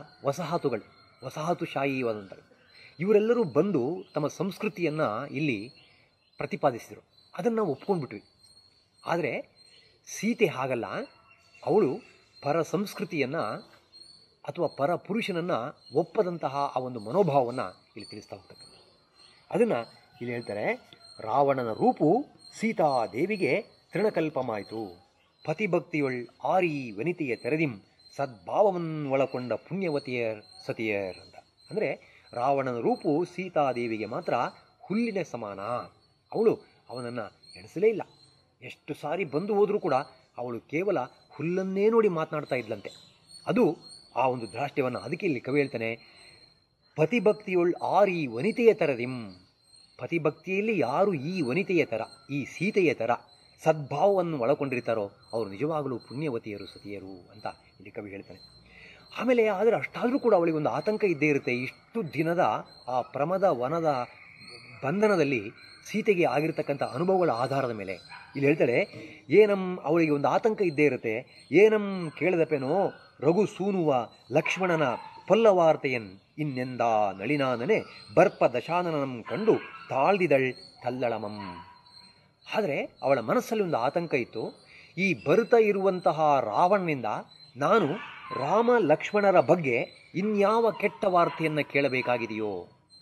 ವಸಾಹತುಶಾಹಿವಾದಂಥವ್ರು, ಇವರೆಲ್ಲರೂ ಬಂದು ತಮ್ಮ ಸಂಸ್ಕೃತಿಯನ್ನು ಇಲ್ಲಿ ಪ್ರತಿಪಾದಿಸಿದರು. ಅದನ್ನು ನಾವು ಒಪ್ಕೊಂಡ್ಬಿಟ್ವಿ. ಆದರೆ ಸೀತೆ ಹಾಗಲ್ಲ. ಅವಳು ಪರ ಸಂಸ್ಕೃತಿಯನ್ನು ಅಥವಾ ಪರ ಪುರುಷನನ್ನು ಒಪ್ಪದಂತಹ ಆ ಒಂದು ಮನೋಭಾವವನ್ನು ಇಲ್ಲಿ ತಿಳಿಸ್ತಾ ಹೋಗ್ತಕ್ಕಂಥ. ಅದನ್ನು ಇಲ್ಲಿ ಹೇಳ್ತಾರೆ, ರಾವಣನ ರೂಪು ಸೀತಾದೇವಿಗೆ ತೃಣಕಲ್ಪಮಾಯಿತು. ಪತಿಭಕ್ತಿಯೊಳ್ ಆರಿ ವನಿತೆಯ ತೆರೆದಿಂ ಸದ್ಭಾವವನ್ನು ಒಳಕೊಂಡ ಪುಣ್ಯವತಿಯರ್ ಸತಿಯರ್ ಅಂತ. ಅಂದರೆ ರಾವಣನ ರೂಪು ಸೀತಾದೇವಿಗೆ ಮಾತ್ರ ಹುಲ್ಲಿನ ಸಮಾನ. ಅವಳು ಅವನನ್ನು ಎಣಿಸಲೇ ಇಲ್ಲ. ಎಷ್ಟು ಸಾರಿ ಬಂದು ಹೋದರೂ ಕೂಡ ಅವಳು ಕೇವಲ ಹುಲ್ಲನ್ನೇ ನೋಡಿ ಮಾತನಾಡ್ತಾ ಇದ್ಲಂತೆ. ಅದು ಆ ಒಂದು ದ್ರಾಷ್ಟ್ಯವನ್ನು. ಅದಕ್ಕೆ ಇಲ್ಲಿ ಕವಿ ಹೇಳ್ತಾನೆ, ಪತಿಭಕ್ತಿಯೊಳ್ ಆರಿ ವನಿತೆಯ ತರದಿಂ. ಪತಿಭಕ್ತಿಯಲ್ಲಿ ಯಾರು ಈ ವನಿತೆಯ ಥರ, ಈ ಸೀತೆಯ ಥರ ಸದ್ಭಾವವನ್ನು ಒಳಗೊಂಡಿರ್ತಾರೋ ಅವರು ನಿಜವಾಗಲೂ ಪುಣ್ಯವತಿಯರು, ಸತಿಯರು ಅಂತ ಇಲ್ಲಿ ಕವಿ ಹೇಳ್ತಾನೆ. ಆಮೇಲೆ ಆದರೆ ಅಷ್ಟಾದರೂ ಕೂಡ ಅವಳಿಗೆ ಒಂದು ಆತಂಕ ಇದ್ದೇ ಇರುತ್ತೆ. ಇಷ್ಟು ದಿನದ ಆ ಪ್ರಮದ ವನದ ಬಂಧನದಲ್ಲಿ ಸೀತೆಗೆ ಆಗಿರ್ತಕ್ಕಂಥ ಅನುಭವಗಳ ಆಧಾರದ ಮೇಲೆ ಇಲ್ಲಿ ಹೇಳ್ತಾಳೆ, ಏನಂ ಅವಳಿಗೆ ಒಂದು ಆತಂಕ ಇದ್ದೇ ಇರುತ್ತೆ. ಏನಂ ಕೇಳದಪೇನೋ ರಘು ಸೂನುವ ಲಕ್ಷ್ಮಣನ ಪೊಲ್ಲವಾರ್ತೆಯನ್ ಇನ್ನೆಂದ ನಳಿನಾನನೆ ಬರ್ಪ ದಶಾನನಂ ಕಂಡು ತಾಳ್ದಿದಳ್ ತಲ್ಲಳಮಂ. ಆದರೆ ಅವಳ ಮನಸ್ಸಲ್ಲಿ ಒಂದು ಆತಂಕ ಇತ್ತು. ಈ ಬರುತ್ತಾ ಇರುವಂತಹ ರಾವಣನಿಂದ ನಾನು ರಾಮ ಲಕ್ಷ್ಮಣರ ಬಗ್ಗೆ ಇನ್ಯಾವ ಕೆಟ್ಟ ವಾರ್ತೆಯನ್ನು ಕೇಳಬೇಕಾಗಿದೆಯೋ,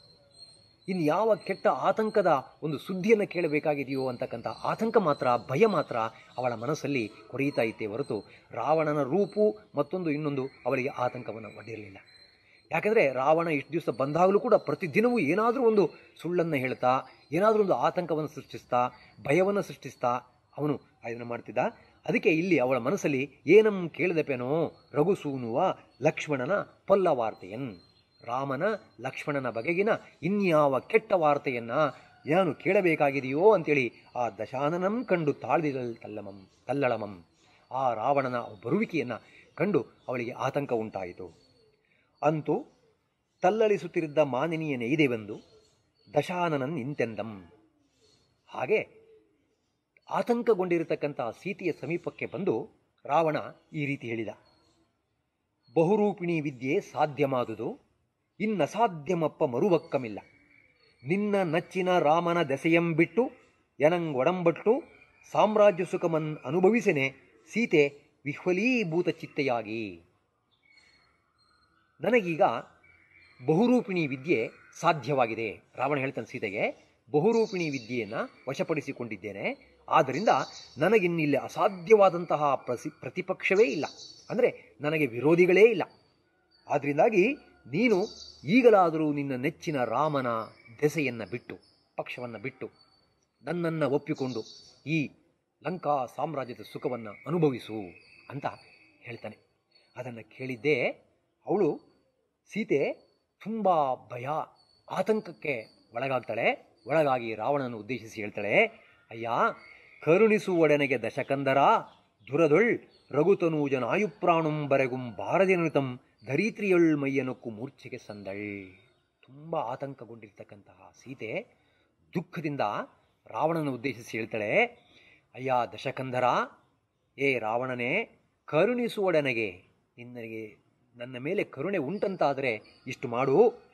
ಇನ್ಯಾವ ಕೆಟ್ಟ ಆತಂಕದ ಒಂದು ಸುದ್ದಿಯನ್ನು ಕೇಳಬೇಕಾಗಿದೆಯೋ ಅಂತಕ್ಕಂಥ ಆತಂಕ ಮಾತ್ರ, ಭಯ ಮಾತ್ರ ಅವಳ ಮನಸ್ಸಲ್ಲಿ ಕೊರೆಯುತ್ತಾ ಇತ್ತೇ ಹೊರತು ರಾವಣನ ರೂಪು ಮತ್ತೊಂದು ಇನ್ನೊಂದು ಅವಳಿಗೆ ಆತಂಕವನ್ನು ಒಡ್ಡಿರಲಿಲ್ಲ. ಯಾಕೆಂದರೆ ರಾವಣ ಇಷ್ಟು ದಿವಸ ಬಂದಾಗಲೂ ಕೂಡ ಪ್ರತಿದಿನವೂ ಏನಾದರೂ ಒಂದು ಸುಳ್ಳನ್ನು ಹೇಳ್ತಾ, ಏನಾದರೂ ಒಂದು ಆತಂಕವನ್ನು ಸೃಷ್ಟಿಸ್ತಾ, ಭಯವನ್ನು ಸೃಷ್ಟಿಸ್ತಾ ಅವನು ಅದನ್ನು ಮಾಡ್ತಿದ್ದ. ಅದಕ್ಕೆ ಇಲ್ಲಿ ಅವಳ ಮನಸ್ಸಲ್ಲಿ ಏನಂ ಕೇಳಿದಪೇನೋ ರಘುಸೂನುವ ಲಕ್ಷ್ಮಣನ ಪೊಲ್ಲ ವಾರ್ತೆಯನ್, ರಾಮನ ಲಕ್ಷ್ಮಣನ ಬಗೆಗಿನ ಇನ್ಯಾವ ಕೆಟ್ಟ ವಾರ್ತೆಯನ್ನು ಏನು ಕೇಳಬೇಕಾಗಿದೆಯೋ ಅಂತೇಳಿ ಆ ದಶಾನನಂ ಕಂಡು ತಾಳ್ದಿದಳ್ ತಲ್ಲಳಮಂ. ಆ ರಾವಣನ ಬರುವಿಕೆಯನ್ನು ಕಂಡು ಅವಳಿಗೆ ಆತಂಕ ಉಂಟಾಯಿತು. ಅಂತೂ ತಲ್ಲಳಿಸುತ್ತಿದ್ದ ಮಾನಿನಿಯ ನೆಯ್ದೆವೆಂದು ದಶಾನನನ್ ಇಂತೆಂದಂ. ಹಾಗೆ ಆತಂಕಗೊಂಡಿರತಕ್ಕಂತಹ ಸೀತೆಯ ಸಮೀಪಕ್ಕೆ ಬಂದು ರಾವಣ ಈ ರೀತಿ ಹೇಳಿದ. ಬಹುರೂಪಿಣಿ ವಿದ್ಯೆ ಸಾಧ್ಯಮಾದುದು, ಇನ್ನಸಾಧ್യമಪ್ಪ ಮರುವಕ್ಕಮಿಲ್ಲ. ನಿನ್ನ ನಚ್ಚಿನ ರಾಮನ ದೆಸೆಯಂ ಬಿಟ್ಟು ಎನಂಗೊಡಂಬಟ್ಟು ಸಾಮ್ರಾಜ್ಯ ಸುಖಮನ್ ಅನುಭವಿಸೆನೆ ಸೀತೆ ವಿಹ್ವಲೀಭೂತ ಚಿತ್ತೆಯಾಗಿ. ನನಗೀಗ ಬಹುರೂಪಿಣಿ ವಿದ್ಯೆ ಸಾಧ್ಯವಾಗಿದೆ. ರಾವಣ ಹೇಳ್ತಾನೆ ಸೀತೆಗೆ, ಬಹುರೂಪಿಣಿ ವಿದ್ಯೆಯನ್ನು ವಶಪಡಿಸಿಕೊಂಡಿದ್ದೇನೆ. ಆದ್ದರಿಂದ ನನಗಿನ್ನಿಲ್ಲಿ ಅಸಾಧ್ಯವಾದಂತಹ ಪ್ರತಿಪಕ್ಷವೇ ಇಲ್ಲ, ಅಂದರೆ ನನಗೆ ವಿರೋಧಿಗಳೇ ಇಲ್ಲ. ಆದ್ದರಿಂದಾಗಿ ನೀನು ಈಗಲಾದರೂ ನಿನ್ನ ನೆಚ್ಚಿನ ರಾಮನ ದೆಸೆಯನ್ನು ಬಿಟ್ಟು, ಪಕ್ಷವನ್ನು ಬಿಟ್ಟು ನನ್ನನ್ನು ಒಪ್ಪಿಕೊಂಡು ಈ ಲಂಕಾ ಸಾಮ್ರಾಜ್ಯದ ಸುಖವನ್ನು ಅನುಭವಿಸು ಅಂತ ಹೇಳ್ತಾನೆ. ಅದನ್ನು ಕೇಳಿದ್ದೇ ಅವಳು ಸೀತೆ ತುಂಬ ಭಯ, ಆತಂಕಕ್ಕೆ ಒಳಗಾಗ್ತಾಳೆ. ಒಳಗಾಗಿ ರಾವಣನ ಉದ್ದೇಶಿಸಿ ಹೇಳ್ತಾಳೆ, ಅಯ್ಯ ಕರುಣಿಸುವೊಡನೆಗೆ ದಶಕಂದರ ದುರದೊಳ್ ರಘುತನೂಜನ ಆಯುಪ್ರಾಣುಂ ಬರೆಗುಂ ಭಾರದಿನೃತಂ ಧರಿತ್ರಿಯೊಳ್ ಮೈಯನಕ್ಕು ಮೂರ್ಛೆಗೆ ಸಂದಳ್. ತುಂಬ ಆತಂಕಗೊಂಡಿರ್ತಕ್ಕಂತಹ ಸೀತೆ ದುಃಖದಿಂದ ರಾವಣನ ಉದ್ದೇಶಿಸಿ ಹೇಳ್ತಾಳೆ, ಅಯ್ಯ ದಶಕಂಧರ, ಏ ರಾವಣನೇ, ಕರುಣಿಸುವೊಡನೆಗೆ ನಿನ್ನಗೆ ನನ್ನ ಮೇಲೆ ಕರುಣೆ ಉಂಟಂತಾದರೆ ಇಷ್ಟು ಮಾಡು.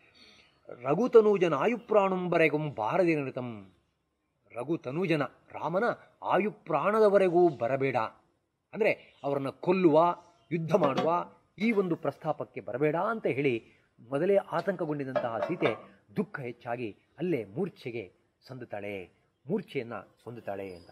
ರಘುತನೂಜನ ಆಯುಪ್ರಾಣುಂಬರೆಗುಂ ಭಾರದಿನೃತಂ, ರಘುತನೂಜನ ರಾಮನ ಆಯುಪ್ರಾಣದವರೆಗೂ ಬರಬೇಡ, ಅಂದರೆ ಅವರನ್ನು ಕೊಲ್ಲುವ, ಯುದ್ಧ ಮಾಡುವ ಈ ಒಂದು ಪ್ರಸ್ತಾಪಕ್ಕೆ ಬರಬೇಡ ಅಂತ ಹೇಳಿ ಮೊದಲೇ ಆತಂಕಗೊಂಡಿದ್ದಂತಹ ಸೀತೆ ದುಃಖ ಹೆಚ್ಚಾಗಿ ಅಲ್ಲೇ ಮೂರ್ಛೆಗೆ ಸಂದುತ್ತಾಳೆ, ಮೂರ್ಛೆಯನ್ನು ಹೊಂದುತ್ತಾಳೆ ಅಂತ.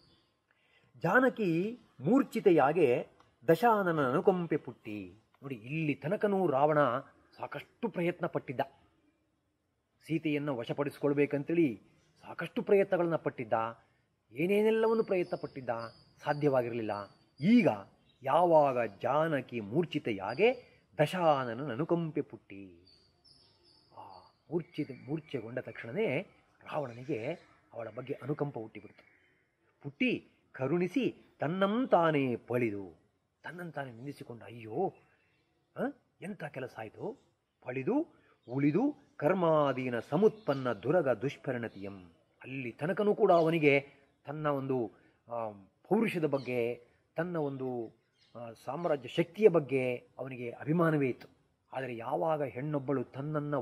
ಜಾನಕಿ ಮೂರ್ಛಿತೆಯಾಗೆ ದಶಾನನ ಅನುಕಂಪೆ ಪುಟ್ಟಿ. ನೋಡಿ, ಇಲ್ಲಿ ತನಕನೂ ರಾವಣ ಸಾಕಷ್ಟು ಪ್ರಯತ್ನ ಪಟ್ಟಿದ್ದ, ಸೀತೆಯನ್ನು ವಶಪಡಿಸಿಕೊಳ್ಬೇಕಂತೇಳಿ ಸಾಕಷ್ಟು ಪ್ರಯತ್ನಗಳನ್ನು ಪಟ್ಟಿದ್ದ, ಏನೇನೆಲ್ಲವನ್ನು ಪ್ರಯತ್ನ ಪಟ್ಟಿದ್ದ, ಸಾಧ್ಯವಾಗಿರಲಿಲ್ಲ. ಈಗ ಯಾವಾಗ ಜಾನಕಿ ಮೂರ್ಛಿತೆಯಾಗೆ ದಶಾನನ ಅನುಕಂಪೆ ಪುಟ್ಟಿ, ಆ ಮೂರ್ಛೆಗೊಂಡ ತಕ್ಷಣವೇ ರಾವಣನಿಗೆ ಅವಳ ಬಗ್ಗೆ ಅನುಕಂಪ ಹುಟ್ಟಿಬಿಡ್ತು. ಹುಟ್ಟಿ ಕರುಣಿಸಿ ತನ್ನಂತಾನೇ ಪಳಿದು, ತನ್ನಂತಾನೇ ನಿಂದಿಸಿಕೊಂಡು, ಅಯ್ಯೋ ಎಂಥ ಕೆಲಸ ಆಯಿತು, ಪಳಿದು ಉಳಿದು ಕರ್ಮಾದೀನ ಸಮುತ್ಪನ್ನ ದುರಗ ದುಷ್ಪರಿಣತಿಯಂ. ಅಲ್ಲಿ ತನಕನೂ ಕೂಡ ಅವನಿಗೆ ತನ್ನ ಒಂದು ಪೌರುಷದ ಬಗ್ಗೆ, ತನ್ನ ಒಂದು ಸಾಮ್ರಾಜ್ಯ ಶಕ್ತಿಯ ಬಗ್ಗೆ ಅವನಿಗೆ ಅಭಿಮಾನವೇ ಇತ್ತು. ಆದರೆ ಯಾವಾಗ ಹೆಣ್ಣೊಬ್ಬಳು ತನ್ನನ್ನು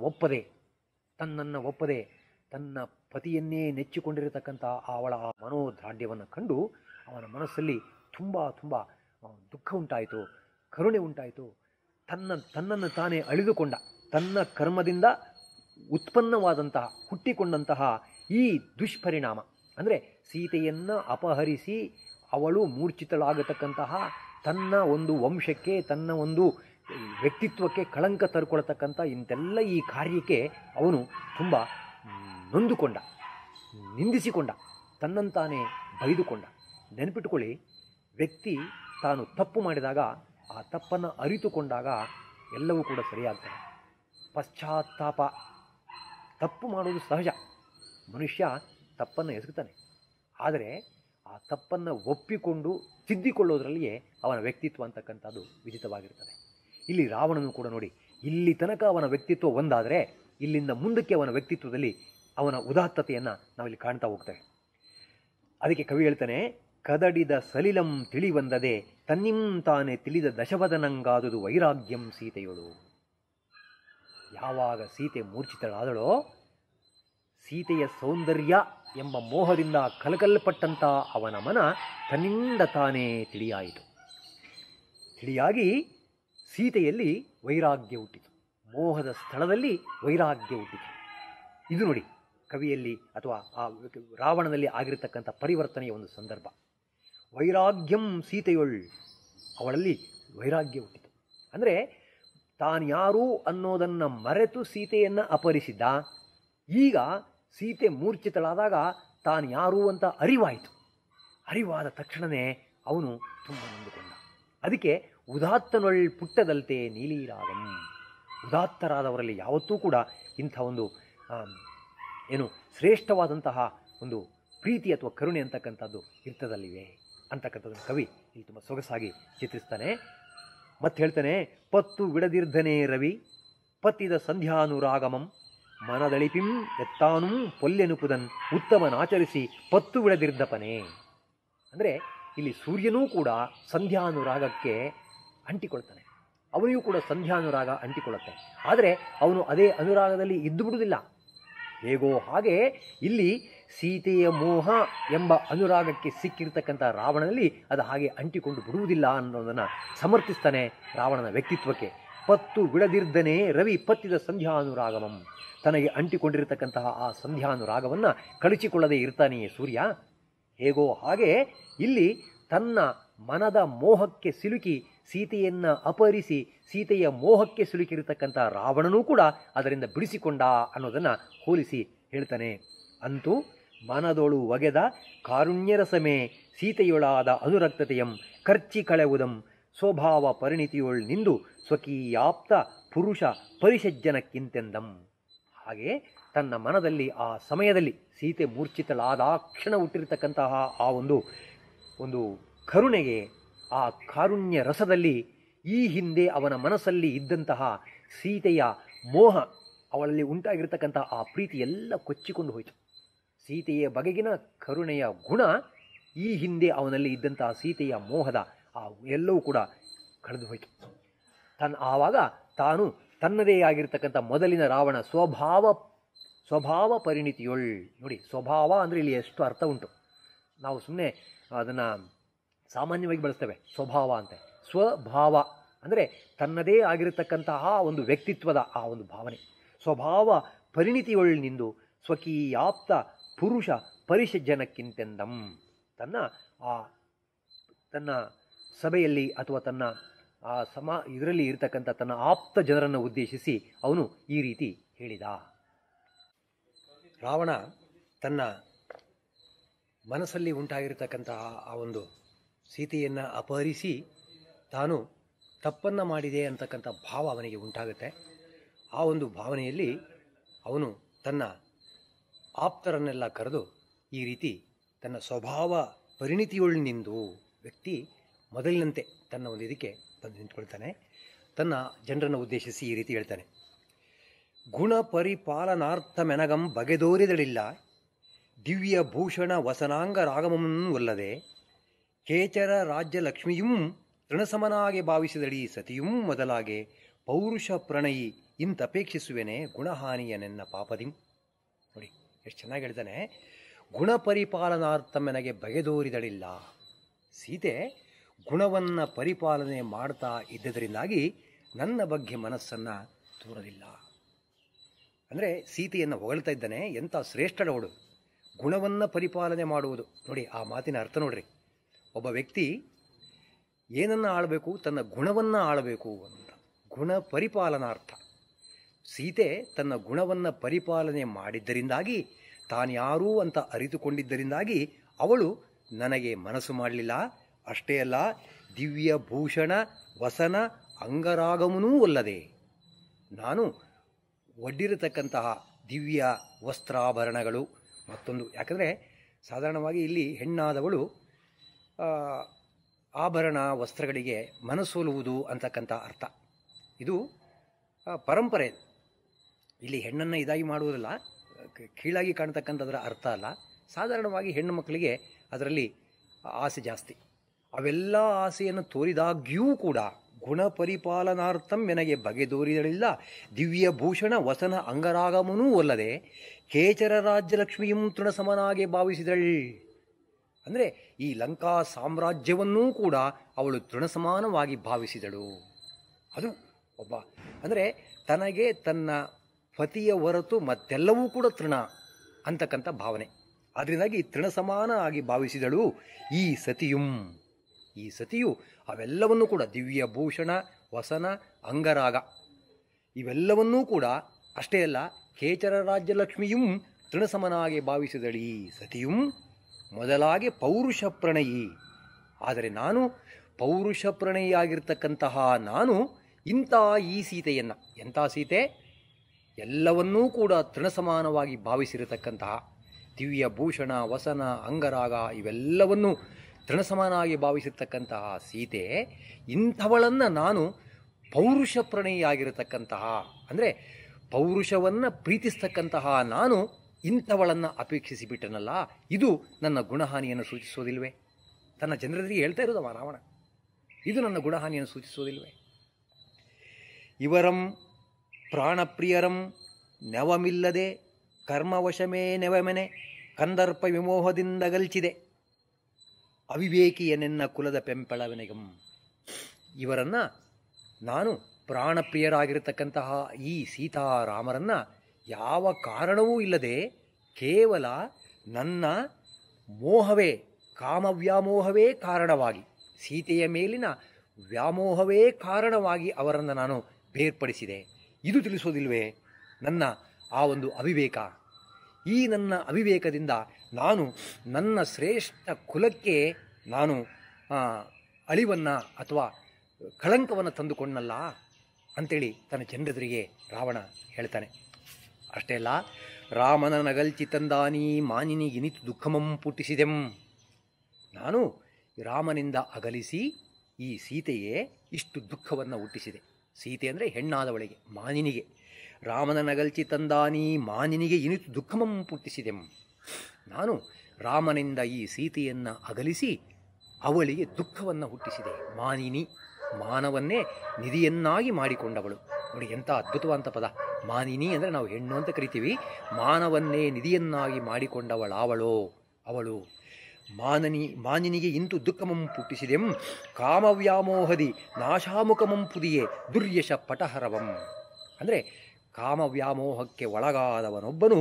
ಒಪ್ಪದೆ ತನ್ನ ಪತಿಯನ್ನೇ ನೆಚ್ಚಿಕೊಂಡಿರತಕ್ಕಂಥ ಅವಳ ಆ ಮನೋದಾಢ್ಯವನ್ನು ಕಂಡು ಅವನ ಮನಸ್ಸಲ್ಲಿ ತುಂಬ ತುಂಬ ದುಃಖ ಉಂಟಾಯಿತು, ಕರುಣೆ ಉಂಟಾಯಿತು. ತನ್ನನ್ನು ತಾನೇ ಅಳಿದುಕೊಂಡ, ತನ್ನ ಕರ್ಮದಿಂದ ಉತ್ಪನ್ನವಾದಂತಹ, ಹುಟ್ಟಿಕೊಂಡಂತಹ ಈ ದುಷ್ಪರಿಣಾಮ, ಅಂದರೆ ಸೀತೆಯನ್ನು ಅಪಹರಿಸಿ ಅವಳು ಮೂರ್ಛಿತಳಾಗತಕ್ಕಂತಹ ತನ್ನ ಒಂದು ವಂಶಕ್ಕೆ, ತನ್ನ ಒಂದು ವ್ಯಕ್ತಿತ್ವಕ್ಕೆ ಕಳಂಕ ತರ್ಕೊಳ್ತಕ್ಕಂಥ ಇಂತೆಲ್ಲ ಈ ಕಾರ್ಯಕ್ಕೆ ಅವನು ತುಂಬ ನೊಂದುಕೊಂಡ, ನಿಂದಿಸಿಕೊಂಡ, ತನ್ನಂತಾನೇ ಬೈದುಕೊಂಡ. ನೆನಪಿಟ್ಟುಕೊಳ್ಳಿ, ವ್ಯಕ್ತಿ ತಾನು ತಪ್ಪು ಮಾಡಿದಾಗ ಆ ತಪ್ಪನ್ನು ಅರಿತುಕೊಂಡಾಗ ಎಲ್ಲವೂ ಕೂಡ ಸರಿಯಾಗ್ತದೆ. ಪಶ್ಚಾತ್ತಾಪ, ತಪ್ಪು ಮಾಡುವುದು ಸಹಜ, ಮನುಷ್ಯ ತಪ್ಪನ್ನು ಎಸಗುತ್ತಾನೆ. ಆದರೆ ಆ ತಪ್ಪನ್ನು ಒಪ್ಪಿಕೊಂಡು ತಿದ್ದಿಕೊಳ್ಳೋದ್ರಲ್ಲಿಯೇ ಅವನ ವ್ಯಕ್ತಿತ್ವ ಅಂತಕ್ಕಂಥದ್ದು ವಿದಿತವಾಗಿರ್ತದೆ. ಇಲ್ಲಿ ರಾವಣನು ಕೂಡ ನೋಡಿ, ಇಲ್ಲಿ ತನಕ ಅವನ ವ್ಯಕ್ತಿತ್ವ ಒಂದಾದರೆ ಇಲ್ಲಿಂದ ಮುಂದಕ್ಕೆ ಅವನ ವ್ಯಕ್ತಿತ್ವದಲ್ಲಿ ಅವನ ಉದಾತ್ತತೆಯನ್ನು ನಾವಿಲ್ಲಿ ಕಾಣ್ತಾ ಹೋಗ್ತೇವೆ. ಅದಕ್ಕೆ ಕವಿ ಹೇಳ್ತಾನೆ, ಕದಡಿದ ಸಲಿಲಂ ತಿಳಿವಂದದೆ ತನ್ನಿಂ ತಾನೇ ತಿಳಿದ ದಶವದನಂಗಾದುದು ವೈರಾಗ್ಯಂ ಸೀತೆಯೊಳು. ಯಾವಾಗ ಸೀತೆ ಮೂರ್ಛಿತಳಾದಳೋ, ಸೀತೆಯ ಸೌಂದರ್ಯ ಎಂಬ ಮೋಹದಿಂದ ಕಲಕಲ್ಪಟ್ಟಂಥ ಅವನ ಮನ ತನ್ನಿಂದ ತಾನೇ ತಿಳಿಯಾಯಿತು. ತಿಳಿಯಾಗಿ ಸೀತೆಯಲ್ಲಿ ವೈರಾಗ್ಯ ಹುಟ್ಟಿತು, ಮೋಹದ ಸ್ಥಳದಲ್ಲಿ ವೈರಾಗ್ಯ ಹುಟ್ಟಿತು. ಇದು ನೋಡಿ ಕವಿಯಲ್ಲಿ ಅಥವಾ ಆ ರಾವಣನಲ್ಲಿ ಆಗಿರತಕ್ಕಂಥ ಪರಿವರ್ತನೆಯ ಒಂದು ಸಂದರ್ಭ. ವೈರಾಗ್ಯಂ ಸೀತೆಯೊಳ್, ಅವಳಲ್ಲಿ ವೈರಾಗ್ಯ ಹುಟ್ಟಿತು. ಅಂದರೆ ತಾನು ಯಾರು ಅನ್ನೋದನ್ನು ಮರೆತು ಸೀತೆಯನ್ನು ಅಪಹರಿಸಿದ್ದ. ಈಗ ಸೀತೆ ಮೂರ್ಛಿತಳಾದಾಗ ತಾನು ಯಾರು ಅಂತ ಅರಿವಾಯಿತು. ಅರಿವಾದ ತಕ್ಷಣವೇ ಅವನು ತುಂಬ ನೊಂದುಕೊಂಡ. ಅದಕ್ಕೆ ಉದಾತ್ತನೊಳ್ ಪುಟ್ಟದಲ್ತೆ ನೀಲೀರಾಗಂ, ಉದಾತ್ತರಾದವರಲ್ಲಿ ಯಾವತ್ತೂ ಕೂಡ ಇಂಥ ಒಂದು ಶ್ರೇಷ್ಠವಾದಂತಹ ಒಂದು ಪ್ರೀತಿ ಅಥವಾ ಕರುಣೆ ಅಂತಕ್ಕಂಥದ್ದು ಇರ್ತದಲ್ಲಿವೆ ಅಂತಕ್ಕಂಥದ್ದನ್ನು ಕವಿ ಇಲ್ಲಿ ತುಂಬ ಸೊಗಸಾಗಿ ಚಿತ್ರಿಸ್ತಾನೆ. ಮತ್ತೆ ಹೇಳ್ತಾನೆ, ಪತ್ತು ವಿಡದಿರ್ಧನೆ ರವಿ ಪತ್ತಿದ ಸಂಧ್ಯಾನುರಾಗಮಂ ಮನದಳಿಪಿಂ ಎತ್ತಾನುಂ ಪೊಲ್ಲೆನುಪುದನ್ ಉತ್ತಮನಾಚರಿಸಿ ಪತ್ತು ವಿಡದಿರ್ಧಪನೆ. ಅಂದರೆ ಇಲ್ಲಿ ಸೂರ್ಯನೂ ಕೂಡ ಸಂಧ್ಯಾನುರಾಗಕ್ಕೆ ಅಂಟಿಕೊಳ್ತಾನೆ, ಅವನಿಗೂ ಕೂಡ ಸಂಧ್ಯಾನುರಾಗ ಅಂಟಿಕೊಳ್ಳುತ್ತೆ. ಆದರೆ ಅವನು ಅದೇ ಅನುರಾಗದಲ್ಲಿ ಇದ್ದು ಬಿಡುವುದಿಲ್ಲ. ಹೇಗೋ ಹಾಗೆ ಇಲ್ಲಿ ಸೀತೆಯ ಮೋಹ ಎಂಬ ಅನುರಾಗಕ್ಕೆ ಸಿಕ್ಕಿರ್ತಕ್ಕಂಥ ರಾವಣನಲ್ಲಿ ಅದು ಹಾಗೆ ಅಂಟಿಕೊಂಡು ಬಿಡುವುದಿಲ್ಲ ಅನ್ನೋದನ್ನು ಸಮರ್ಥಿಸ್ತಾನೆ ರಾವಣನ ವ್ಯಕ್ತಿತ್ವಕ್ಕೆ. ಪತ್ತು ಬಿಡದಿರ್ದನೆ ರವಿ ಪತ್ತಿದ ಸಂಧ್ಯಾನುರಾಗಮಂ, ತನಗೆ ಅಂಟಿಕೊಂಡಿರತಕ್ಕಂತಹ ಆ ಸಂಧ್ಯಾನುರಾಗವನ್ನು ಕಳಚಿಕೊಳ್ಳದೆ ಇರ್ತಾನೆಯೇ ಸೂರ್ಯ. ಹೇಗೋ ಹಾಗೆ ಇಲ್ಲಿ ತನ್ನ ಮನದ ಮೋಹಕ್ಕೆ ಸಿಲುಕಿ ಸೀತೆಯನ್ನು ಅಪಹರಿಸಿ ಸೀತೆಯ ಮೋಹಕ್ಕೆ ಸಿಲುಕಿರತಕ್ಕಂಥ ರಾವಣನೂ ಕೂಡ ಅದರಿಂದ ಬಿಡಿಸಿಕೊಂಡ ಅನ್ನೋದನ್ನು ಹೋಲಿಸಿ ಹೇಳ್ತಾನೆ. ಅಂತೂ ಮನದೊಳು ಒಗೆದ ಕಾರುಣ್ಯರಸಮೇ ಸೀತೆಯೊಳಾದ ಅನುರಕ್ತತೆಯಂ ಕರ್ಚಿ ಕಳೆವುದಂ ಸ್ವಭಾವ ಪರಿಣಿತಿಯೊಳ್ ನಿಂದು ಸ್ವಕೀಯಾಪ್ತ ಪುರುಷ ಪರಿಷಜ್ಜನಕ್ಕಿಂತೆಂದಂ. ಹಾಗೆ ತನ್ನ ಮನದಲ್ಲಿ ಆ ಸಮಯದಲ್ಲಿ ಸೀತೆ ಮೂರ್ಛಿತಳಾದ ಕ್ಷಣ ಹುಟ್ಟಿರ್ತಕ್ಕಂತಹ ಆ ಒಂದು ಕರುಣೆಗೆ, ಆ ಕಾರುಣ್ಯ ರಸದಲ್ಲಿ ಈ ಹಿಂದೆ ಅವನ ಮನಸ್ಸಲ್ಲಿ ಇದ್ದಂತಹ ಸೀತೆಯ ಮೋಹ, ಅವಳಲ್ಲಿ ಉಂಟಾಗಿರ್ತಕ್ಕಂಥ ಆ ಪ್ರೀತಿ ಎಲ್ಲ ಕೊಚ್ಚಿಕೊಂಡು ಹೋಯಿತು. ಸೀತೆಯ ಬಗೆಗಿನ ಕರುಣೆಯ ಗುಣ ಈ ಹಿಂದೆ ಅವನಲ್ಲಿ ಇದ್ದಂತಹ ಸೀತೆಯ ಮೋಹದ ಆ ಎಲ್ಲವೂ ಕೂಡ ಕಳೆದು ಹೋಯಿತು. ಆವಾಗ ತಾನು ತನ್ನದೇ ಆಗಿರ್ತಕ್ಕಂಥ ಮೊದಲಿನ ರಾವಣ ಸ್ವಭಾವ ಪರಿಣಿತಿಯೊಳ್. ನೋಡಿ, ಸ್ವಭಾವ ಅಂದರೆ ಇಲ್ಲಿ ಎಷ್ಟು ಅರ್ಥ ಉಂಟು. ನಾವು ಸುಮ್ಮನೆ ಅದನ್ನು ಸಾಮಾನ್ಯವಾಗಿ ಬಳಸ್ತೇವೆ ಸ್ವಭಾವ ಅಂತ. ಸ್ವಭಾವ ಅಂದರೆ ತನ್ನದೇ ಆಗಿರತಕ್ಕಂತಹ ಒಂದು ವ್ಯಕ್ತಿತ್ವದ ಆ ಒಂದು ಭಾವನೆ. ಸ್ವಭಾವ ಪರಿಣಿತಿಯೊಳ್ ನಿಂದು ಸ್ವಕೀಯಾಪ್ತ ಪುರುಷ ಪರಿಷಜ್ಜನಕ್ಕಿಂತೆಂದಂ. ತನ್ನ ಸಭೆಯಲ್ಲಿ ಅಥವಾ ತನ್ನ ಇದರಲ್ಲಿ ಇರತಕ್ಕಂಥ ತನ್ನ ಆಪ್ತ ಜನರನ್ನು ಉದ್ದೇಶಿಸಿ ಅವನು ಈ ರೀತಿ ಹೇಳಿದ. ರಾವಣ ತನ್ನ ಮನಸ್ಸಲ್ಲಿ ಉಂಟಾಗಿರತಕ್ಕಂತಹ ಆ ಒಂದು ಸೀತೆಯನ್ನು ಅಪಹರಿಸಿ ತಾನು ತಪ್ಪನ್ನು ಮಾಡಿದೆ ಅಂತಕ್ಕಂಥ ಭಾವ ಅವನಿಗೆ ಉಂಟಾಗುತ್ತೆ. ಆ ಒಂದು ಭಾವನೆಯಲ್ಲಿ ಅವನು ತನ್ನ ಆಪ್ತರನ್ನೆಲ್ಲ ಕರೆದು ಈ ರೀತಿ ತನ್ನ ಸ್ವಭಾವ ಪರಿಣಿತಿಯೊಳನಿಂದು ವ್ಯಕ್ತಿ ಮೊದಲಿನಂತೆ ತನ್ನ ಒಂದು ಇದಕ್ಕೆ ಬಂದು ನಿಂತ್ಕೊಳ್ತಾನೆ. ತನ್ನ ಜನರನ್ನು ಉದ್ದೇಶಿಸಿ ಈ ರೀತಿ ಹೇಳ್ತಾನೆ. ಗುಣ ಪರಿಪಾಲನಾರ್ಥಮೆನಗಂ ಬಗೆದೋರಿದಳಿಲ್ಲ ದಿವ್ಯ ಭೂಷಣ ವಸನಾಂಗ ರಾಗಮವಲ್ಲದೆ ಕೇಚರ ರಾಜ್ಯ ಲಕ್ಷ್ಮಿಯೂ ತೃಣಸಮನಾಗೆ ಭಾವಿಸಿದಳಿ ಸತಿಯೂ ಮೊದಲಾಗೆ ಪೌರುಷ ಪ್ರಣಯಿ ಇಂತಪೇಕ್ಷಿಸುವೆನೆ ಗುಣಹಾನಿಯ ನೆನ್ನ ಪಾಪದಿಂ. ನೋಡಿ ಎಷ್ಟು ಚೆನ್ನಾಗಿ ಹೇಳ್ತಾನೆ. ಗುಣ ಪರಿಪಾಲನಾರ್ಥಮೆನಗೆ ಬಗೆದೋರಿದಳಿಲ್ಲ. ಸೀತೆ ಗುಣವನ್ನು ಪರಿಪಾಲನೆ ಮಾಡ್ತಾ ಇದ್ದದರಿಂದಾಗಿ ನನ್ನ ಬಗ್ಗೆ ಮನಸ್ಸನ್ನು ತೋರಲಿಲ್ಲ. ಅಂದರೆ ಸೀತೆಯನ್ನು ಹೊಗಳ್ತಾ ಇದ್ದಾನೆ, ಎಂಥ ಶ್ರೇಷ್ಠಳವಳು, ಗುಣವನ್ನು ಪರಿಪಾಲನೆ ಮಾಡುವುದು. ನೋಡಿ ಆ ಮಾತಿನ ಅರ್ಥ ನೋಡ್ರಿ. ಒಬ್ಬ ವ್ಯಕ್ತಿ ಏನನ್ನು ಆಳಬೇಕು, ತನ್ನ ಗುಣವನ್ನು ಆಳಬೇಕು ಅಂತ. ಗುಣ ಪರಿಪಾಲನಾರ್ಥ. ಸೀತೆ ತನ್ನ ಗುಣವನ್ನು ಪರಿಪಾಲನೆ ಮಾಡಿದ್ದರಿಂದಾಗಿ, ತಾನ್ಯಾರೂ ಅಂತ ಅರಿತುಕೊಂಡಿದ್ದರಿಂದಾಗಿ ಅವಳು ನನಗೆ ಮನಸ್ಸು ಮಾಡಲಿಲ್ಲ. ಅಷ್ಟೇ ಅಲ್ಲ, ದಿವ್ಯ ಭೂಷಣ ವಸನ ಅಂಗರಾಗಮನೂ ಅಲ್ಲದೆ ನಾನು ಒಡ್ಡಿರತಕ್ಕಂತಹ ದಿವ್ಯ ವಸ್ತ್ರಾಭರಣಗಳು ಮತ್ತೊಂದು. ಯಾಕಂದರೆ ಸಾಧಾರಣವಾಗಿ ಇಲ್ಲಿ ಹೆಣ್ಣಾದವಳು ಆಭರಣ ವಸ್ತ್ರಗಳಿಗೆ ಮನಸೋಲುವುದು ಅಂತಕ್ಕಂಥ ಅರ್ಥ. ಇದು ಪರಂಪರೆ. ಇಲ್ಲಿ ಹೆಣ್ಣನ್ನು ಇದಾಗಿ ಮಾಡುವುದಲ್ಲ, ಕೀಳಾಗಿ ಕಾಣ್ತಕ್ಕಂಥದ್ರ ಅರ್ಥ ಅಲ್ಲ. ಸಾಧಾರಣವಾಗಿ ಹೆಣ್ಣು ಮಕ್ಕಳಿಗೆ ಅದರಲ್ಲಿ ಆಸೆ ಜಾಸ್ತಿ. ಅವೆಲ್ಲ ಆಸೆಯನ್ನು ತೋರಿದಾಗ್ಯೂ ಕೂಡ ಗುಣ ಪರಿಪಾಲನಾರ್ಥಂ ನನಗೆ ಬಗೆದೋರಿದಳಿಲ್ಲ ದಿವ್ಯ ಭೂಷಣ ವಸನ ಅಂಗರಾಗಮನೂ ಅಲ್ಲದೆ ಕೇಚರ ರಾಜ್ಯಲಕ್ಷ್ಮಿಯೂ ತೃಣಸಮನಾಗೆ ಭಾವಿಸಿದಳ್. ಅಂದರೆ ಈ ಲಂಕಾ ಸಾಮ್ರಾಜ್ಯವನ್ನೂ ಕೂಡ ಅವಳು ತೃಣಸಮಾನವಾಗಿ ಭಾವಿಸಿದಳು. ಅದು ಒಬ್ಬ ಅಂದರೆ ತನಗೆ ತನ್ನ ಪತಿಯ ಹೊರತು ಮತ್ತೆಲ್ಲವೂ ಕೂಡ ತೃಣ ಅಂತಕ್ಕಂಥ ಭಾವನೆ. ಅದರಿಂದಾಗಿ ತೃಣಸಮಾನ ಆಗಿ ಭಾವಿಸಿದಳು ಈ ಸತಿಯು ಅವೆಲ್ಲವನ್ನೂ ಕೂಡ ದಿವ್ಯ ಭೂಷಣ ವಸನ ಅಂಗರಾಗ ಇವೆಲ್ಲವನ್ನೂ ಕೂಡ ಅಷ್ಟೇ ಅಲ್ಲ, ಕೇಚರ ರಾಜ್ಯಲಕ್ಷ್ಮಿಯೂ ತೃಣಸಮನಾಗಿ ಭಾವಿಸಿದಳಿ ಸತಿಯೂ ಮೊದಲಾಗಿ ಪೌರುಷ ಪ್ರಣಯಿ. ಆದರೆ ನಾನು ಪೌರುಷ ಪ್ರಣಯಿಯಾಗಿರ್ತಕ್ಕಂತಹ ನಾನು ಇಂಥ ಈ ಸೀತೆಯನ್ನು, ಎಂಥ ಸೀತೆ, ಎಲ್ಲವನ್ನೂ ಕೂಡ ತೃಣಸಮಾನವಾಗಿ ಭಾವಿಸಿರತಕ್ಕಂತಹ ದಿವ್ಯ ಭೂಷಣ ವಸನ ಅಂಗರಾಗ ಇವೆಲ್ಲವನ್ನೂ ತೃಣಸಮಾನಾಗಿ ಭಾವಿಸಿರ್ತಕ್ಕಂತಹ ಸೀತೆ, ಇಂಥವಳನ್ನು ನಾನು ಪೌರುಷ ಪ್ರಣಯಿಯಾಗಿರತಕ್ಕಂತಹ ಅಂದರೆ ಪೌರುಷವನ್ನು ಪ್ರೀತಿಸ್ತಕ್ಕಂತಹ ನಾನು ಇಂಥವಳನ್ನು ಅಪೇಕ್ಷಿಸಿಬಿಟ್ಟನಲ್ಲ, ಇದು ನನ್ನ ಗುಣಹಾನಿಯನ್ನು ಸೂಚಿಸೋದಿಲ್ವೇ? ತನ್ನ ಜನರಿಗೆ ಹೇಳ್ತಾ ಇರೋದವ ರಾವಣ. ಇದು ನನ್ನ ಗುಣಹಾನಿಯನ್ನು ಸೂಚಿಸುವುದಿಲ್ವೇ? ಇವರಂ ಪ್ರಾಣಪ್ರಿಯರಂ ನೆವಮಿಲ್ಲದೆ ಕರ್ಮವಶಮೇ ನೆವಮೆನೆ ಕಂದರ್ಪ ವಿಮೋಹದಿಂದಗಲ್ಚಿದೆ ಅವಿವೇಕಿಯನೆನ್ನ ಕುಲದ ಪೆಂಪಳವನೆಗಂ. ಇವರನ್ನು ನಾನು ಪ್ರಾಣಪ್ರಿಯರಾಗಿರತಕ್ಕಂತಹ ಈ ಸೀತಾರಾಮರನ್ನು ಯಾವ ಕಾರಣವೂ ಇಲ್ಲದೆ ಕೇವಲ ನನ್ನ ಮೋಹವೇ, ಕಾಮವ್ಯಾಮೋಹವೇ ಕಾರಣವಾಗಿ, ಸೀತೆಯ ಮೇಲಿನ ವ್ಯಾಮೋಹವೇ ಕಾರಣವಾಗಿ ಅವರನ್ನು ನಾನು ಬೇರ್ಪಡಿಸಿದೆ. ಇದು ತಿಳಿಸೋದಿಲ್ವೇ ನನ್ನ ಆ ಒಂದು ಅವಿವೇಕ? ಈ ನನ್ನ ಅವಿವೇಕದಿಂದ ನಾನು ನನ್ನ ಶ್ರೇಷ್ಠ ಕುಲಕ್ಕೆ ನಾನು ಅಳಿವನ್ನು ಅಥವಾ ಕಳಂಕವನ್ನು ತಂದುಕೊಂಡಲ್ಲ ಅಂಥೇಳಿ ತನ್ನ ಜನರೆದುರಿಗೆ ರಾವಣ ಹೇಳ್ತಾನೆ. ಅಷ್ಟೇ ಅಲ್ಲ, ರಾಮನ ನಗಲ್ಚಿ ತಂದಾನಿ ಮಾನಿನಿಗಿನಿತು ದುಃಖಮಂ ಪುಟ್ಟಿಸಿದೆಂ. ನಾನು ರಾಮನಿಂದ ಅಗಲಿಸಿ ಈ ಸೀತೆಯೇ ಇಷ್ಟು ದುಃಖವನ್ನು ಹುಟ್ಟಿಸಿದೆ. ಸೀತೆ ಅಂದರೆ ಹೆಣ್ಣಾದವಳಿಗೆ, ಮಾನಿನಿಗೆ. ರಾಮನ ನಗಲ್ಚಿ ತಂದಾನಿ ಮಾನಿನಿಗೆ ಇನಿತು ದುಃಖಮಂ ಪುಟ್ಟಿಸಿದೆಂ. ನಾನು ರಾಮನಿಂದ ಈ ಸೀತೆಯನ್ನು ಅಗಲಿಸಿ ಅವಳಿಗೆ ದುಃಖವನ್ನು ಹುಟ್ಟಿಸಿದೆ. ಮಾನಿನಿ, ಮಾನವನ್ನೇ ನಿಧಿಯನ್ನಾಗಿ ಮಾಡಿಕೊಂಡವಳು. ನೋಡಿ ಎಂಥ ಅದ್ಭುತವಾದಂಥ ಪದ. ಮಾನಿನಿ ಅಂದರೆ ನಾವು ಹೆಣ್ಣು ಅಂತ ಕರಿತೀವಿ. ಮಾನವನ್ನೇ ನಿಧಿಯನ್ನಾಗಿ ಮಾಡಿಕೊಂಡವಳಾವಳೋ ಅವಳು. ಮಾನಿನಿಗೆ ಇಂತು ದುಃಖಮಂ ಪುಟ್ಟಿಸಿದೆಂ ಕಾಮವ್ಯಾಮೋಹದಿ ನಾಶಾಮುಖಮಂ ಪುದಿಯೇ ದುರ್ಯಶ ಪಟಹರವಂ. ಅಂದರೆ ಕಾಮವ್ಯಾಮೋಹಕ್ಕೆ ಒಳಗಾದವನೊಬ್ಬನು,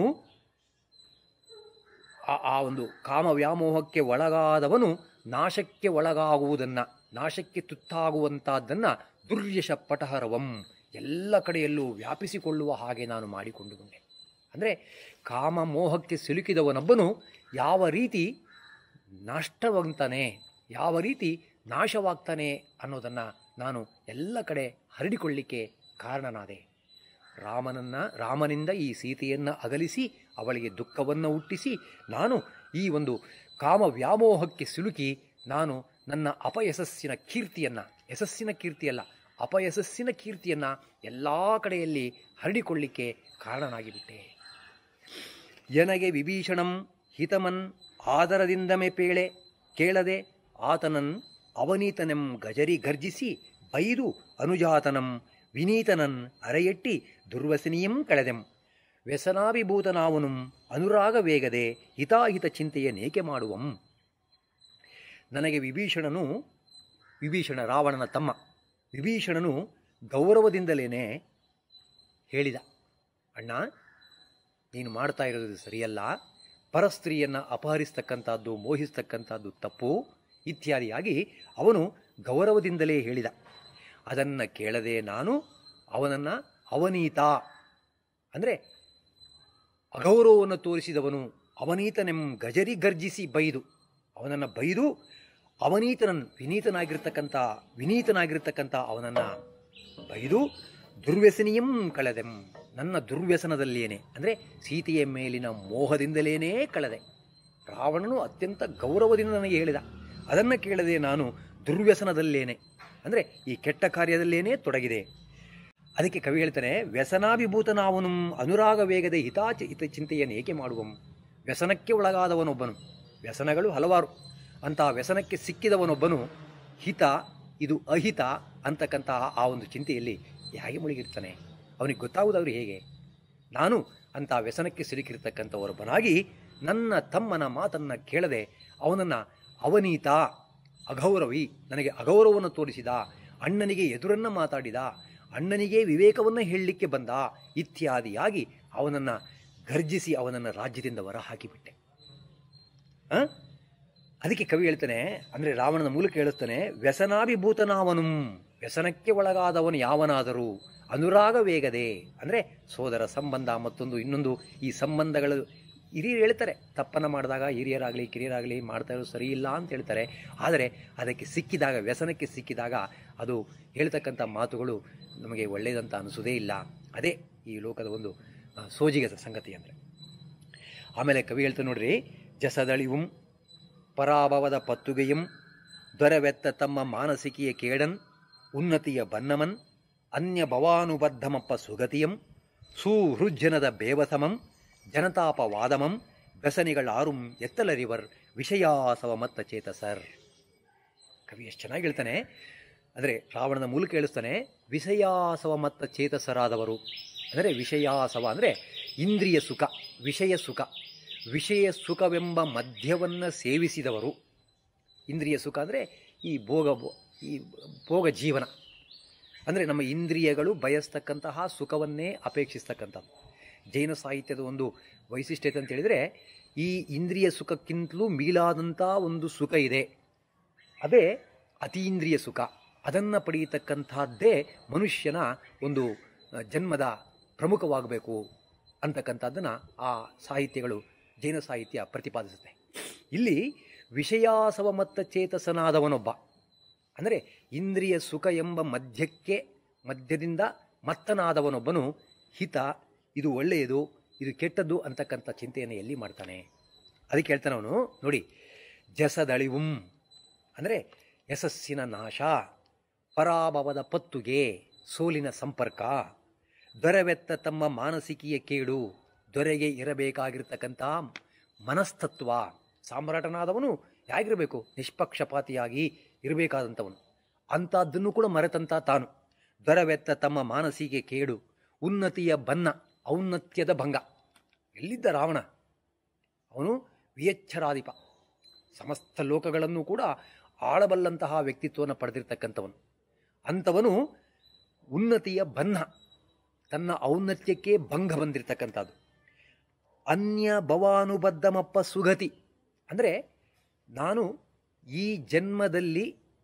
ಆ ಒಂದು ಕಾಮವ್ಯಾಮೋಹಕ್ಕೆ ಒಳಗಾದವನು ನಾಶಕ್ಕೆ ಒಳಗಾಗುವುದನ್ನು, ನಾಶಕ್ಕೆ ತುತ್ತಾಗುವಂಥದ್ದನ್ನು ದುರ್ಯಶ ಪಟಹರವಂ, ಎಲ್ಲ ಕಡೆಯಲ್ಲೂ ವ್ಯಾಪಿಸಿಕೊಳ್ಳುವ ಹಾಗೆ ನಾನು ಮಾಡಿಕೊಂಡುಕೊಂಡೆ. ಅಂದರೆ ಕಾಮಮೋಹಕ್ಕೆ ಸಿಲುಕಿದವನೊಬ್ಬನು ಯಾವ ರೀತಿ ನಷ್ಟವಾಗ್ತಾನೆ, ಯಾವ ರೀತಿ ನಾಶವಾಗ್ತಾನೆ ಅನ್ನೋದನ್ನು ನಾನು ಎಲ್ಲ ಕಡೆ ಹರಡಿಕೊಳ್ಳಿಕ್ಕೆ ಕಾರಣನಾದೆ. ರಾಮನಿಂದ ಈ ಸೀತೆಯನ್ನು ಅಗಲಿಸಿ ಅವಳಿಗೆ ದುಃಖವನ್ನು ಹುಟ್ಟಿಸಿ ನಾನು ಈ ಒಂದು ಕಾಮ ವ್ಯಾಮೋಹಕ್ಕೆ ಸಿಲುಕಿ ನಾನು ನನ್ನ ಅಪಯಶಸ್ಸಿನ ಕೀರ್ತಿಯನ್ನು, ಯಶಸ್ಸಿನ ಕೀರ್ತಿಯಲ್ಲ ಅಪಯಶಸ್ಸಿನ ಕೀರ್ತಿಯನ್ನು ಎಲ್ಲ ಕಡೆಯಲ್ಲಿ ಹರಡಿಕೊಳ್ಳಿಕ್ಕೆ ಕಾರಣನಾಗಿಬಿಟ್ಟೆ. ಎನಗೆ ವಿಭೀಷಣಂ ಹಿತಮನ್ ಆದರದಿಂದಮೆ ಪೇಳೆ ಕೇಳದೆ ಆತನನ್ ಅವನೀತನೆಂ ಗಜರಿ ಗರ್ಜಿಸಿ ಬೈದು ಅನುಜಾತನಂ ವಿನೀತನನ್ ಅರೆಯೆಟ್ಟಿ ದುರ್ವಸನೀಯಂ ಕಳೆದೆಂ ವ್ಯಸನಾಭಿಭೂತನಾವನು ಅನುರಾಗ ವೇಗದೆ ಹಿತಾಹಿತ ಚಿಂತೆಯ ನೇಕೆ ಮಾಡುವಂ. ನನಗೆ ವಿಭೀಷಣ ರಾವಣನ ತಮ್ಮ ವಿಭೀಷಣನು ಗೌರವದಿಂದಲೇ ಹೇಳಿದ, ಅಣ್ಣ ನೀನು ಮಾಡ್ತಾ ಇರೋದು ಸರಿಯಲ್ಲ, ಪರಸ್ತ್ರೀಯನ್ನು ಅಪಹರಿಸ್ತಕ್ಕಂಥದ್ದು, ಮೋಹಿಸ್ತಕ್ಕಂಥದ್ದು ತಪ್ಪು ಇತ್ಯಾದಿಯಾಗಿ ಅವನು ಗೌರವದಿಂದಲೇ ಹೇಳಿದ. ಅದನ್ನು ಕೇಳದೆ ನಾನು ಅವನನ್ನು ಅವನೀತ ಅಂದರೆ ಅಗೌರವವನ್ನು ತೋರಿಸಿದವನು, ಅವನೀತನೆಂ ಗಜರಿ ಗರ್ಜಿಸಿ ಬೈದು, ಅವನನ್ನು ಬೈದು ವಿನೀತನಾಗಿರ್ತಕ್ಕಂಥ ಅವನನ್ನು ಬೈದು ದುರ್ವ್ಯಸನಿಯಂ ಕಳೆದೆಂ, ನನ್ನ ದುರ್ವ್ಯಸನದಲ್ಲೇನೆ ಅಂದರೆ ಸೀತೆಯ ಮೇಲಿನ ಮೋಹದಿಂದಲೇ ಕಳೆದೆ. ರಾವಣನು ಅತ್ಯಂತ ಗೌರವದಿಂದ ನನಗೆ ಹೇಳಿದ, ಅದನ್ನು ಕೇಳದೆ ನಾನು ದುರ್ವ್ಯಸನದಲ್ಲೇನೆ ಅಂದರೆ ಈ ಕೆಟ್ಟ ಕಾರ್ಯದಲ್ಲೇನೇ ತೊಡಗಿದೆ. ಅದಕ್ಕೆ ಕವಿ ಹೇಳ್ತಾನೆ, ವ್ಯಸನಾಭಿಭೂತನಾವನು ಅನುರಾಗ ವೇಗದ ಹಿತ ಚಿಂತೆಯನ್ನು ಏಕೆ ಮಾಡುವಂ. ವ್ಯಸನಕ್ಕೆ ಒಳಗಾದವನೊಬ್ಬನು, ವ್ಯಸನಗಳು ಹಲವಾರು, ಅಂತಹ ವ್ಯಸನಕ್ಕೆ ಸಿಕ್ಕಿದವನೊಬ್ಬನು ಹಿತ ಇದು ಅಹಿತ ಅಂತಕ್ಕಂತಹ ಆ ಒಂದು ಚಿಂತೆಯಲ್ಲಿ ಹೇಗೆ ಮುಳುಗಿರ್ತಾನೆ? ಅವನಿಗೆ ಗೊತ್ತಾಗುವುದಾದ್ರೂ ಹೇಗೆ? ನಾನು ಅಂಥ ವ್ಯಸನಕ್ಕೆ ಸಿಲುಕಿರ್ತಕ್ಕಂಥವರೊಬ್ಬನಾಗಿ ನನ್ನ ತಮ್ಮನ ಮಾತನ್ನು ಕೇಳದೆ ಅವನನ್ನು ಅವನೀತ, ಅಗೌರವಿ, ನನಗೆ ಅಗೌರವವನ್ನು ತೋರಿಸಿದ, ಅಣ್ಣನಿಗೆ ಎದುರನ್ನು ಮಾತಾಡಿದ, ಅಣ್ಣನಿಗೆ ವಿವೇಕವನ್ನು ಹೇಳಲಿಕ್ಕೆ ಬಂದ ಇತ್ಯಾದಿಯಾಗಿ ಅವನನ್ನು ಗರ್ಜಿಸಿ ಅವನನ್ನು ರಾಜ್ಯದಿಂದ ಹೊರ ಹಾಕಿಬಿಟ್ಟೆ. ಅದಕ್ಕೆ ಕವಿ ಹೇಳ್ತಾನೆ, ಅಂದರೆ ರಾವಣನ ಮೂಲಕ ಹೇಳುತ್ತಾನೆ, ವ್ಯಸನಾಭಿಭೂತನಾವನು, ವ್ಯಸನಕ್ಕೆ ಒಳಗಾದವನು ಯಾವನಾದರೂ ಅನುರಾಗ ವೇಗದೆ ಅಂದರೆ ಸೋದರ ಸಂಬಂಧ ಮತ್ತೊಂದು ಇನ್ನೊಂದು ಈ ಸಂಬಂಧಗಳು ಹಿರಿಯರು ಹೇಳ್ತಾರೆ, ತಪ್ಪನ್ನು ಮಾಡಿದಾಗ ಹಿರಿಯರಾಗಲಿ ಕಿರಿಯರಾಗಲಿ ಮಾಡ್ತಾ ಇರೋದು ಸರಿ ಇಲ್ಲ ಅಂತ ಹೇಳ್ತಾರೆ. ಆದರೆ ಅದಕ್ಕೆ ಸಿಕ್ಕಿದಾಗ, ವ್ಯಸನಕ್ಕೆ ಸಿಕ್ಕಿದಾಗ ಅದು ಹೇಳ್ತಕ್ಕಂಥ ಮಾತುಗಳು ನಮಗೆ ಒಳ್ಳೆಯದಂತ ಅನಿಸೋದೇ ಇಲ್ಲ. ಅದೇ ಈ ಲೋಕದ ಒಂದು ಸೋಜಿಗದ ಸಂಗತಿ ಅಂದರೆ. ಆಮೇಲೆ ಕವಿ ಹೇಳ್ತಾ ನೋಡ್ರಿ, ಜಸದಳಿವುಂ ಪರಾಭವದ ಪತ್ತುಗೆಯಂ ದೊರೆವೆತ್ತ ತಮ್ಮ ಮಾನಸಿಕಿಯ ಕೇಡನ್ ಉನ್ನತಿಯ ಬನ್ನಮನ್ ಅನ್ಯ ಭವಾನುಬದ್ಧಮಪ್ಪ ಸುಗತಿಯಂ ಸುಹೃಜ್ಜನದ ಬೇವಸಮಂ ಜನತಾಪವಾದಮಂ ವ್ಯಸನಿಗಳಾರುಂ ಎತ್ತಲರಿವರ್ ವಿಷಯಾಸವ ಮತ್ತ ಚೇತಸರ್. ಕವಿ ಎಷ್ಟು ಚೆನ್ನಾಗಿ ಹೇಳ್ತಾನೆ ಅಂದರೆ ರಾವಣನ ಮೂಲಕ ಹೇಳಿಸ್ತಾನೆ, ವಿಷಯಾಸವ ಮತ್ತು ಚೇತಸರಾದವರು. ಅಂದರೆ ವಿಷಯಾಸವ ಅಂದರೆ ಇಂದ್ರಿಯ ಸುಖ, ವಿಷಯ ಸುಖ, ವಿಷಯ ಸುಖವೆಂಬ ಮದ್ಯವನ್ನು ಸೇವಿಸಿದವರು. ಇಂದ್ರಿಯ ಸುಖ ಅಂದರೆ ಈ ಭೋಗ ಜೀವನ, ಅಂದರೆ ನಮ್ಮ ಇಂದ್ರಿಯಗಳು ಬಯಸ್ತಕ್ಕಂತಹ ಸುಖವನ್ನೇ ಅಪೇಕ್ಷಿಸ್ತಕ್ಕಂಥದ್ದು. ಜೈನ ಸಾಹಿತ್ಯದ ಒಂದು ವೈಶಿಷ್ಟ್ಯತೆ ಅಂತ ಹೇಳಿದರೆ, ಈ ಇಂದ್ರಿಯ ಸುಖಕ್ಕಿಂತಲೂ ಮೀಲಾದಂಥ ಒಂದು ಸುಖ ಇದೆ, ಅದೇ ಅತೀಂದ್ರಿಯ ಸುಖ. ಅದನ್ನು ಪಡೆಯತಕ್ಕಂಥದ್ದೇ ಮನುಷ್ಯನ ಒಂದು ಜನ್ಮದ ಪ್ರಮುಖವಾಗಬೇಕು ಅಂತಕ್ಕಂಥದ್ದನ್ನು ಆ ಸಾಹಿತ್ಯಗಳು, ಜೈನ ಸಾಹಿತ್ಯ ಪ್ರತಿಪಾದಿಸುತ್ತೆ. ಇಲ್ಲಿ ವಿಷಯಾಸವ ಮತ್ತು ಚೇತಸನಾದವನೊಬ್ಬ, ಅಂದರೆ ಇಂದ್ರಿಯ ಸುಖ ಎಂಬ ಮಧ್ಯದಿಂದ ಮತ್ತನಾದವನೊಬ್ಬನು ಹಿತ, ಇದು ಒಳ್ಳೆಯದು, ಇದು ಕೆಟ್ಟದ್ದು ಅಂತಕ್ಕಂಥ ಚಿಂತೆಯನ್ನು ಎಲ್ಲಿ ಮಾಡ್ತಾನೆ? ಅದಕ್ಕೆ ಹೇಳ್ತಾನೆ ಅವನು ನೋಡಿ, ಜಸದಳಿವುಂ ಅಂದರೆ ಯಶಸ್ಸಿನ ನಾಶ, ಪರಾಭವದ ಪತ್ತುಗೆ, ಸೋಲಿನ ಸಂಪರ್ಕ, ದೊರೆವೆತ್ತ ತಮ್ಮ ಮಾನಸಿಕೀಯ ಕೇಡು, ದೊರೆಗೆ ಇರಬೇಕಾಗಿರ್ತಕ್ಕಂಥ ಮನಸ್ತತ್ವ. ಸಾಮ್ರಾಟನಾದವನು ಹೇಗಿರಬೇಕು? ನಿಷ್ಪಕ್ಷಪಾತಿಯಾಗಿ ಇರಬೇಕಾದಂಥವನು. ಅಂಥದ್ದನ್ನು ಕೂಡ ಮರೆತಂಥ ತಾನು. ದೊರೆವೆತ್ತ ತಮ್ಮ ಮಾನಸಿಗೆ ಕೇಡು, ಉನ್ನತಿಯ ಬನ್ನ, ಔನ್ನತ್ಯದ ಭಂಗ. ಎಲ್ಲಿದ್ದ ರಾವಣ? ಅವನು ವಿಯಚ್ಛರಾಧಿಪ, ಸಮಸ್ತ ಲೋಕಗಳನ್ನು ಕೂಡ ಆಳಬಲ್ಲಂತಹ ವ್ಯಕ್ತಿತ್ವವನ್ನು ಪಡೆದಿರ್ತಕ್ಕಂಥವನು. ಅಂಥವನು ಉನ್ನತಿಯ ಬನ್ನ, ತನ್ನ ಔನ್ನತ್ಯಕ್ಕೆ ಭಂಗ ಬಂದಿರತಕ್ಕಂಥದ್ದು. ಅನ್ಯ ಭವಾನುಬದ್ಧಮಪ್ಪ ಸುಗತಿ ಅಂದರೆ, ನಾನು ಈ ಜನ್ಮದಲ್ಲಿ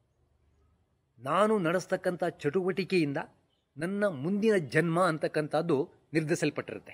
ನಾನು ನಡೆಸ್ತಕ್ಕಂಥ ಚಟುವಟಿಕೆಯಿಂದ ನನ್ನ ಮುಂದಿನ ಜನ್ಮ ಅಂತಕ್ಕಂಥದ್ದು ನಿರ್ಧರಿಸಲ್ಪಟ್ಟಿರುತ್ತೆ.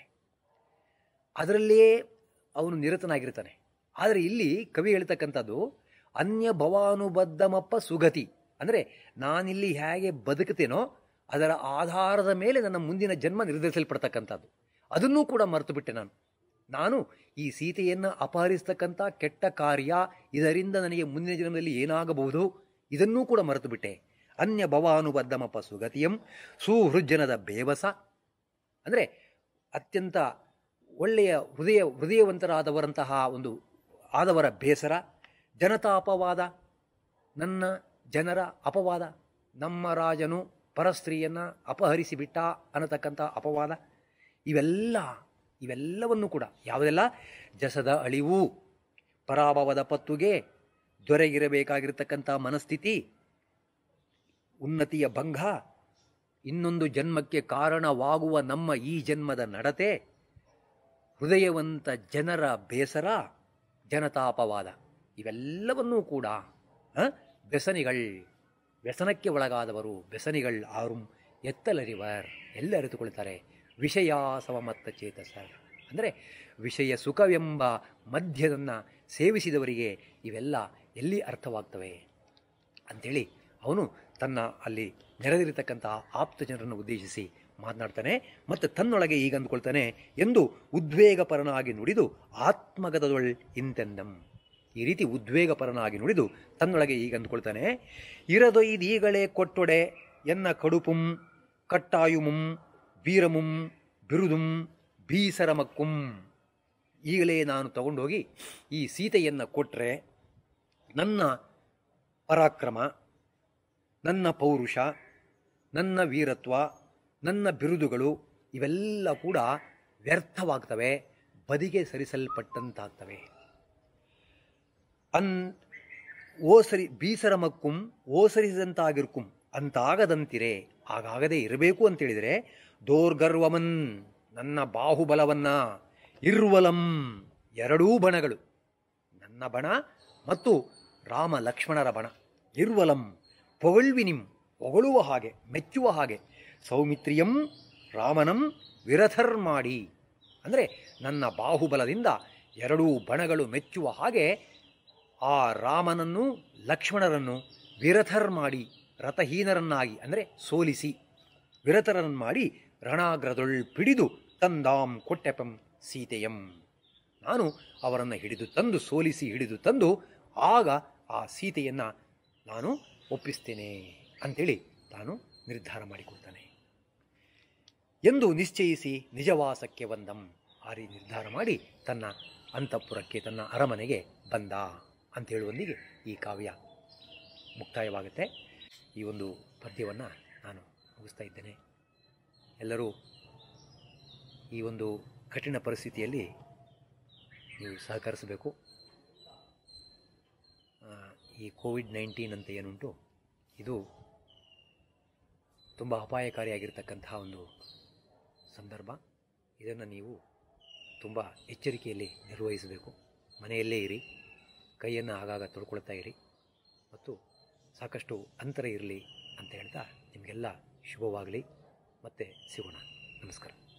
ಅದರಲ್ಲೇ ಅವನು ನಿರತನಾಗಿರ್ತಾನೆ. ಆದರೆ ಇಲ್ಲಿ ಕವಿ ಹೇಳ್ತಕ್ಕಂಥದ್ದು ಅನ್ಯ ಭವಾನುಬದ್ಧಮಪ್ಪ ಸುಗತಿ ಅಂದರೆ, ನಾನಿಲ್ಲಿ ಹೇಗೆ ಬದುಕುತ್ತೇನೋ ಅದರ ಆಧಾರದ ಮೇಲೆ ನನ್ನ ಮುಂದಿನ ಜನ್ಮ ನಿರ್ಧರಿಸಲ್ಪಡ್ತಕ್ಕಂಥದ್ದು. ಅದನ್ನೂ ಕೂಡ ಮರೆತು ಬಿಟ್ಟೆ ನಾನು ಈ ಸೀತೆಯನ್ನು ಅಪಹರಿಸ್ತಕ್ಕಂಥ ಕೆಟ್ಟ ಕಾರ್ಯ, ಇದರಿಂದ ನನಗೆ ಮುಂದಿನ ಜನ್ಮದಲ್ಲಿ ಏನಾಗಬಹುದು, ಇದನ್ನೂ ಕೂಡ ಮರೆತು ಬಿಟ್ಟೆ. ಅನ್ಯ ಭವಾನುಬದ್ಧಮಪ್ಪ ಸುಗತಿಯಂ ಸುಹೃಜ್ಜನದ ಬೇವಸ ಅಂದರೆ ಅತ್ಯಂತ ಒಳ್ಳೆಯ ಹೃದಯವಂತರಾದವರಂತಹ ಒಂದು ಆದವರ ಬೇಸರ. ಜನತಾ ಅಪವಾದ, ನನ್ನ ಜನರ ಅಪವಾದ, ನಮ್ಮ ರಾಜನು ಪರಸ್ತ್ರೀಯನ್ನು ಅಪಹರಿಸಿಬಿಟ್ಟ ಅನ್ನತಕ್ಕಂಥ ಅಪವಾದ. ಇವೆಲ್ಲವನ್ನು ಕೂಡ ಯಾವುದೆಲ್ಲ? ಜಸದ ಅಳಿವು, ಪರಾಭವದ ಪತ್ತುಗೆ, ದೊರೆಗಿರಬೇಕಾಗಿರ್ತಕ್ಕಂಥ ಮನಸ್ಥಿತಿ, ಉನ್ನತಿಯ ಭಂಗ, ಇನ್ನೊಂದು ಜನ್ಮಕ್ಕೆ ಕಾರಣವಾಗುವ ನಮ್ಮ ಈ ಜನ್ಮದ ನಡತೆ, ಹೃದಯವಂತ ಜನರ ಬೇಸರ, ಜನತಾಪವಾದ, ಇವೆಲ್ಲವನ್ನೂ ಕೂಡ ವ್ಯಸನಕ್ಕೆ ಒಳಗಾದವರು, ವ್ಯಸನಿಗಳು ಆರುಂ ಎತ್ತಲರಿವರ್, ಎಲ್ಲ ಅರಿತುಕೊಳ್ತಾರೆ. ವಿಷಯಾಸವ ಮತ್ತು ಚೇತಸರ್ ಅಂದರೆ ವಿಷಯ ಸುಖವೆಂಬ ಮದ್ಯದನ್ನು ಸೇವಿಸಿದವರಿಗೆ ಇವೆಲ್ಲ ಎಲ್ಲಿ ಅರ್ಥವಾಗ್ತವೆ ಅಂಥೇಳಿ ಅವನು ತನ್ನ ಅಲ್ಲಿ ನೆರೆದಿರತಕ್ಕಂತಹ ಆಪ್ತ ಜನರನ್ನು ಉದ್ದೇಶಿಸಿ ಮಾತನಾಡ್ತಾನೆ. ಮತ್ತು ತನ್ನೊಳಗೆ ಈಗ ಅಂದುಕೊಳ್ತಾನೆ ಎಂದು ಉದ್ವೇಗಪರನಾಗಿ ನುಡಿದು ಆತ್ಮಗತದೊಳ್ ಇಂತೆಂದಂ. ಈ ರೀತಿ ಉದ್ವೇಗಪರನಾಗಿ ನುಡಿದು ತನ್ನೊಳಗೆ ಈಗ ಅಂದುಕೊಳ್ತಾನೆ, ಇರದೊಯ್ದೀಗಳೇ ಕೊಟ್ಟೊಡೆ ಎನ್ನ ಕಡುಪುಂ ಕಟ್ಟಾಯುಮುಂ ವೀರಮುಂ ಬಿರುದುಂ ಭೀಸರಮಕ್ಕುಂ. ಈಗಲೇ ನಾನು ತಗೊಂಡೋಗಿ ಈ ಸೀತೆಯನ್ನು ಕೊಟ್ಟರೆ ನನ್ನ ಪರಾಕ್ರಮ, ನನ್ನ ಪೌರುಷ, ನನ್ನ ವೀರತ್ವ, ನನ್ನ ಬಿರುದುಗಳು ಇವೆಲ್ಲ ಕೂಡ ವ್ಯರ್ಥವಾಗ್ತವೆ, ಬದಿಗೆ ಸರಿಸಲ್ಪಟ್ಟಂತಾಗ್ತವೆ. ಬೀಸರಮಕ್ಕುಂ ಓಸರಿಸಿದಂತಾಗಿರ್ಕುಂ ಅಂತಾಗದಂತಿರೆ, ಹಾಗಾಗದೇ ಇರಬೇಕು ಅಂತೇಳಿದರೆ, ದೋರ್ಗರ್ವಮನ್ ನನ್ನ ಬಾಹುಬಲವನ್ನ, ಇರ್ವಲಂ ಎರಡೂ ಬಣಗಳು, ನನ್ನ ಬಣ ಮತ್ತು ರಾಮ ಲಕ್ಷ್ಮಣರ ಬಣ, ಇರ್ವಲಂ ಪೊಗಳ್ವಿನಿಂ ಹೊಗಳುವ ಹಾಗೆ, ಮೆಚ್ಚುವ ಹಾಗೆ, ಸೌಮಿತ್ರಿಯಂ ರಾಮನಂ ವಿರಥರ್ ಮಾಡಿ ಅಂದರೆ ನನ್ನ ಬಾಹುಬಲದಿಂದ ಎರಡೂ ಬಣಗಳು ಮೆಚ್ಚುವ ಹಾಗೆ ಆ ರಾಮನನ್ನು ಲಕ್ಷ್ಮಣರನ್ನು ವಿರಥರ್ ಮಾಡಿ, ರಥಹೀನರನ್ನಾಗಿ ಅಂದರೆ ಸೋಲಿಸಿ, ವಿರತರನ್ನು ಮಾಡಿ ರಣಾಗ್ರದೊಳ್ ಪಿಡಿದು ತಂದಾಂ ಕೊಟ್ಟೆಪಂ ಸೀತೆಯಂ, ನಾನು ಅವರನ್ನು ಹಿಡಿದು ತಂದು, ಸೋಲಿಸಿ ಹಿಡಿದು ತಂದು ಆಗ ಆ ಸೀತೆಯನ್ನು ನಾನು ಒಪ್ಪಿಸ್ತೇನೆ ಅಂಥೇಳಿ ತಾನು ನಿರ್ಧಾರ ಮಾಡಿಕೊಳ್ತಾನೆ ಎಂದು ನಿಶ್ಚಯಿಸಿ ನಿಜವಾಸಕ್ಕೆ ಬಂದಂ. ಆ ರೀತಿ ನಿರ್ಧಾರ ಮಾಡಿ ತನ್ನ ಅಂತಃಪುರಕ್ಕೆ, ತನ್ನ ಅರಮನೆಗೆ ಬಂದ ಅಂತ ಹೇಳುವೊಂದಿಗೆ ಈ ಕಾವ್ಯ ಮುಕ್ತಾಯವಾಗುತ್ತೆ. ಈ ಒಂದು ಪದ್ಯವನ್ನು ನಾನು ಮುಗಿಸ್ತಾ ಇದ್ದೇನೆ. ಎಲ್ಲರೂ ಈ ಒಂದು ಕಠಿಣ ಪರಿಸ್ಥಿತಿಯಲ್ಲಿ ನೀವು ಸಹಕರಿಸಬೇಕು. ಈ ಕೋವಿಡ್-19 ಅಂತ ಏನುಂಟು, ಇದು ತುಂಬ ಅಪಾಯಕಾರಿಯಾಗಿರ್ತಕ್ಕಂತಹ ಒಂದು ಸಂದರ್ಭ. ಇದನ್ನು ನೀವು ತುಂಬ ಎಚ್ಚರಿಕೆಯಲ್ಲಿ ನಿರ್ವಹಿಸಬೇಕು. ಮನೆಯಲ್ಲೇ ಇರಿ, ಕೈಯನ್ನು ಆಗಾಗ ತೊಳ್ಕೊಳ್ತಾ ಇರಿ ಮತ್ತು ಸಾಕಷ್ಟು ಅಂತರ ಇರಲಿ ಅಂತ ಹೇಳ್ತಾ ನಿಮಗೆಲ್ಲ ಶುಭವಾಗಲಿ. ಮತ್ತೆ ಸಿಗೋಣ. ನಮಸ್ಕಾರ.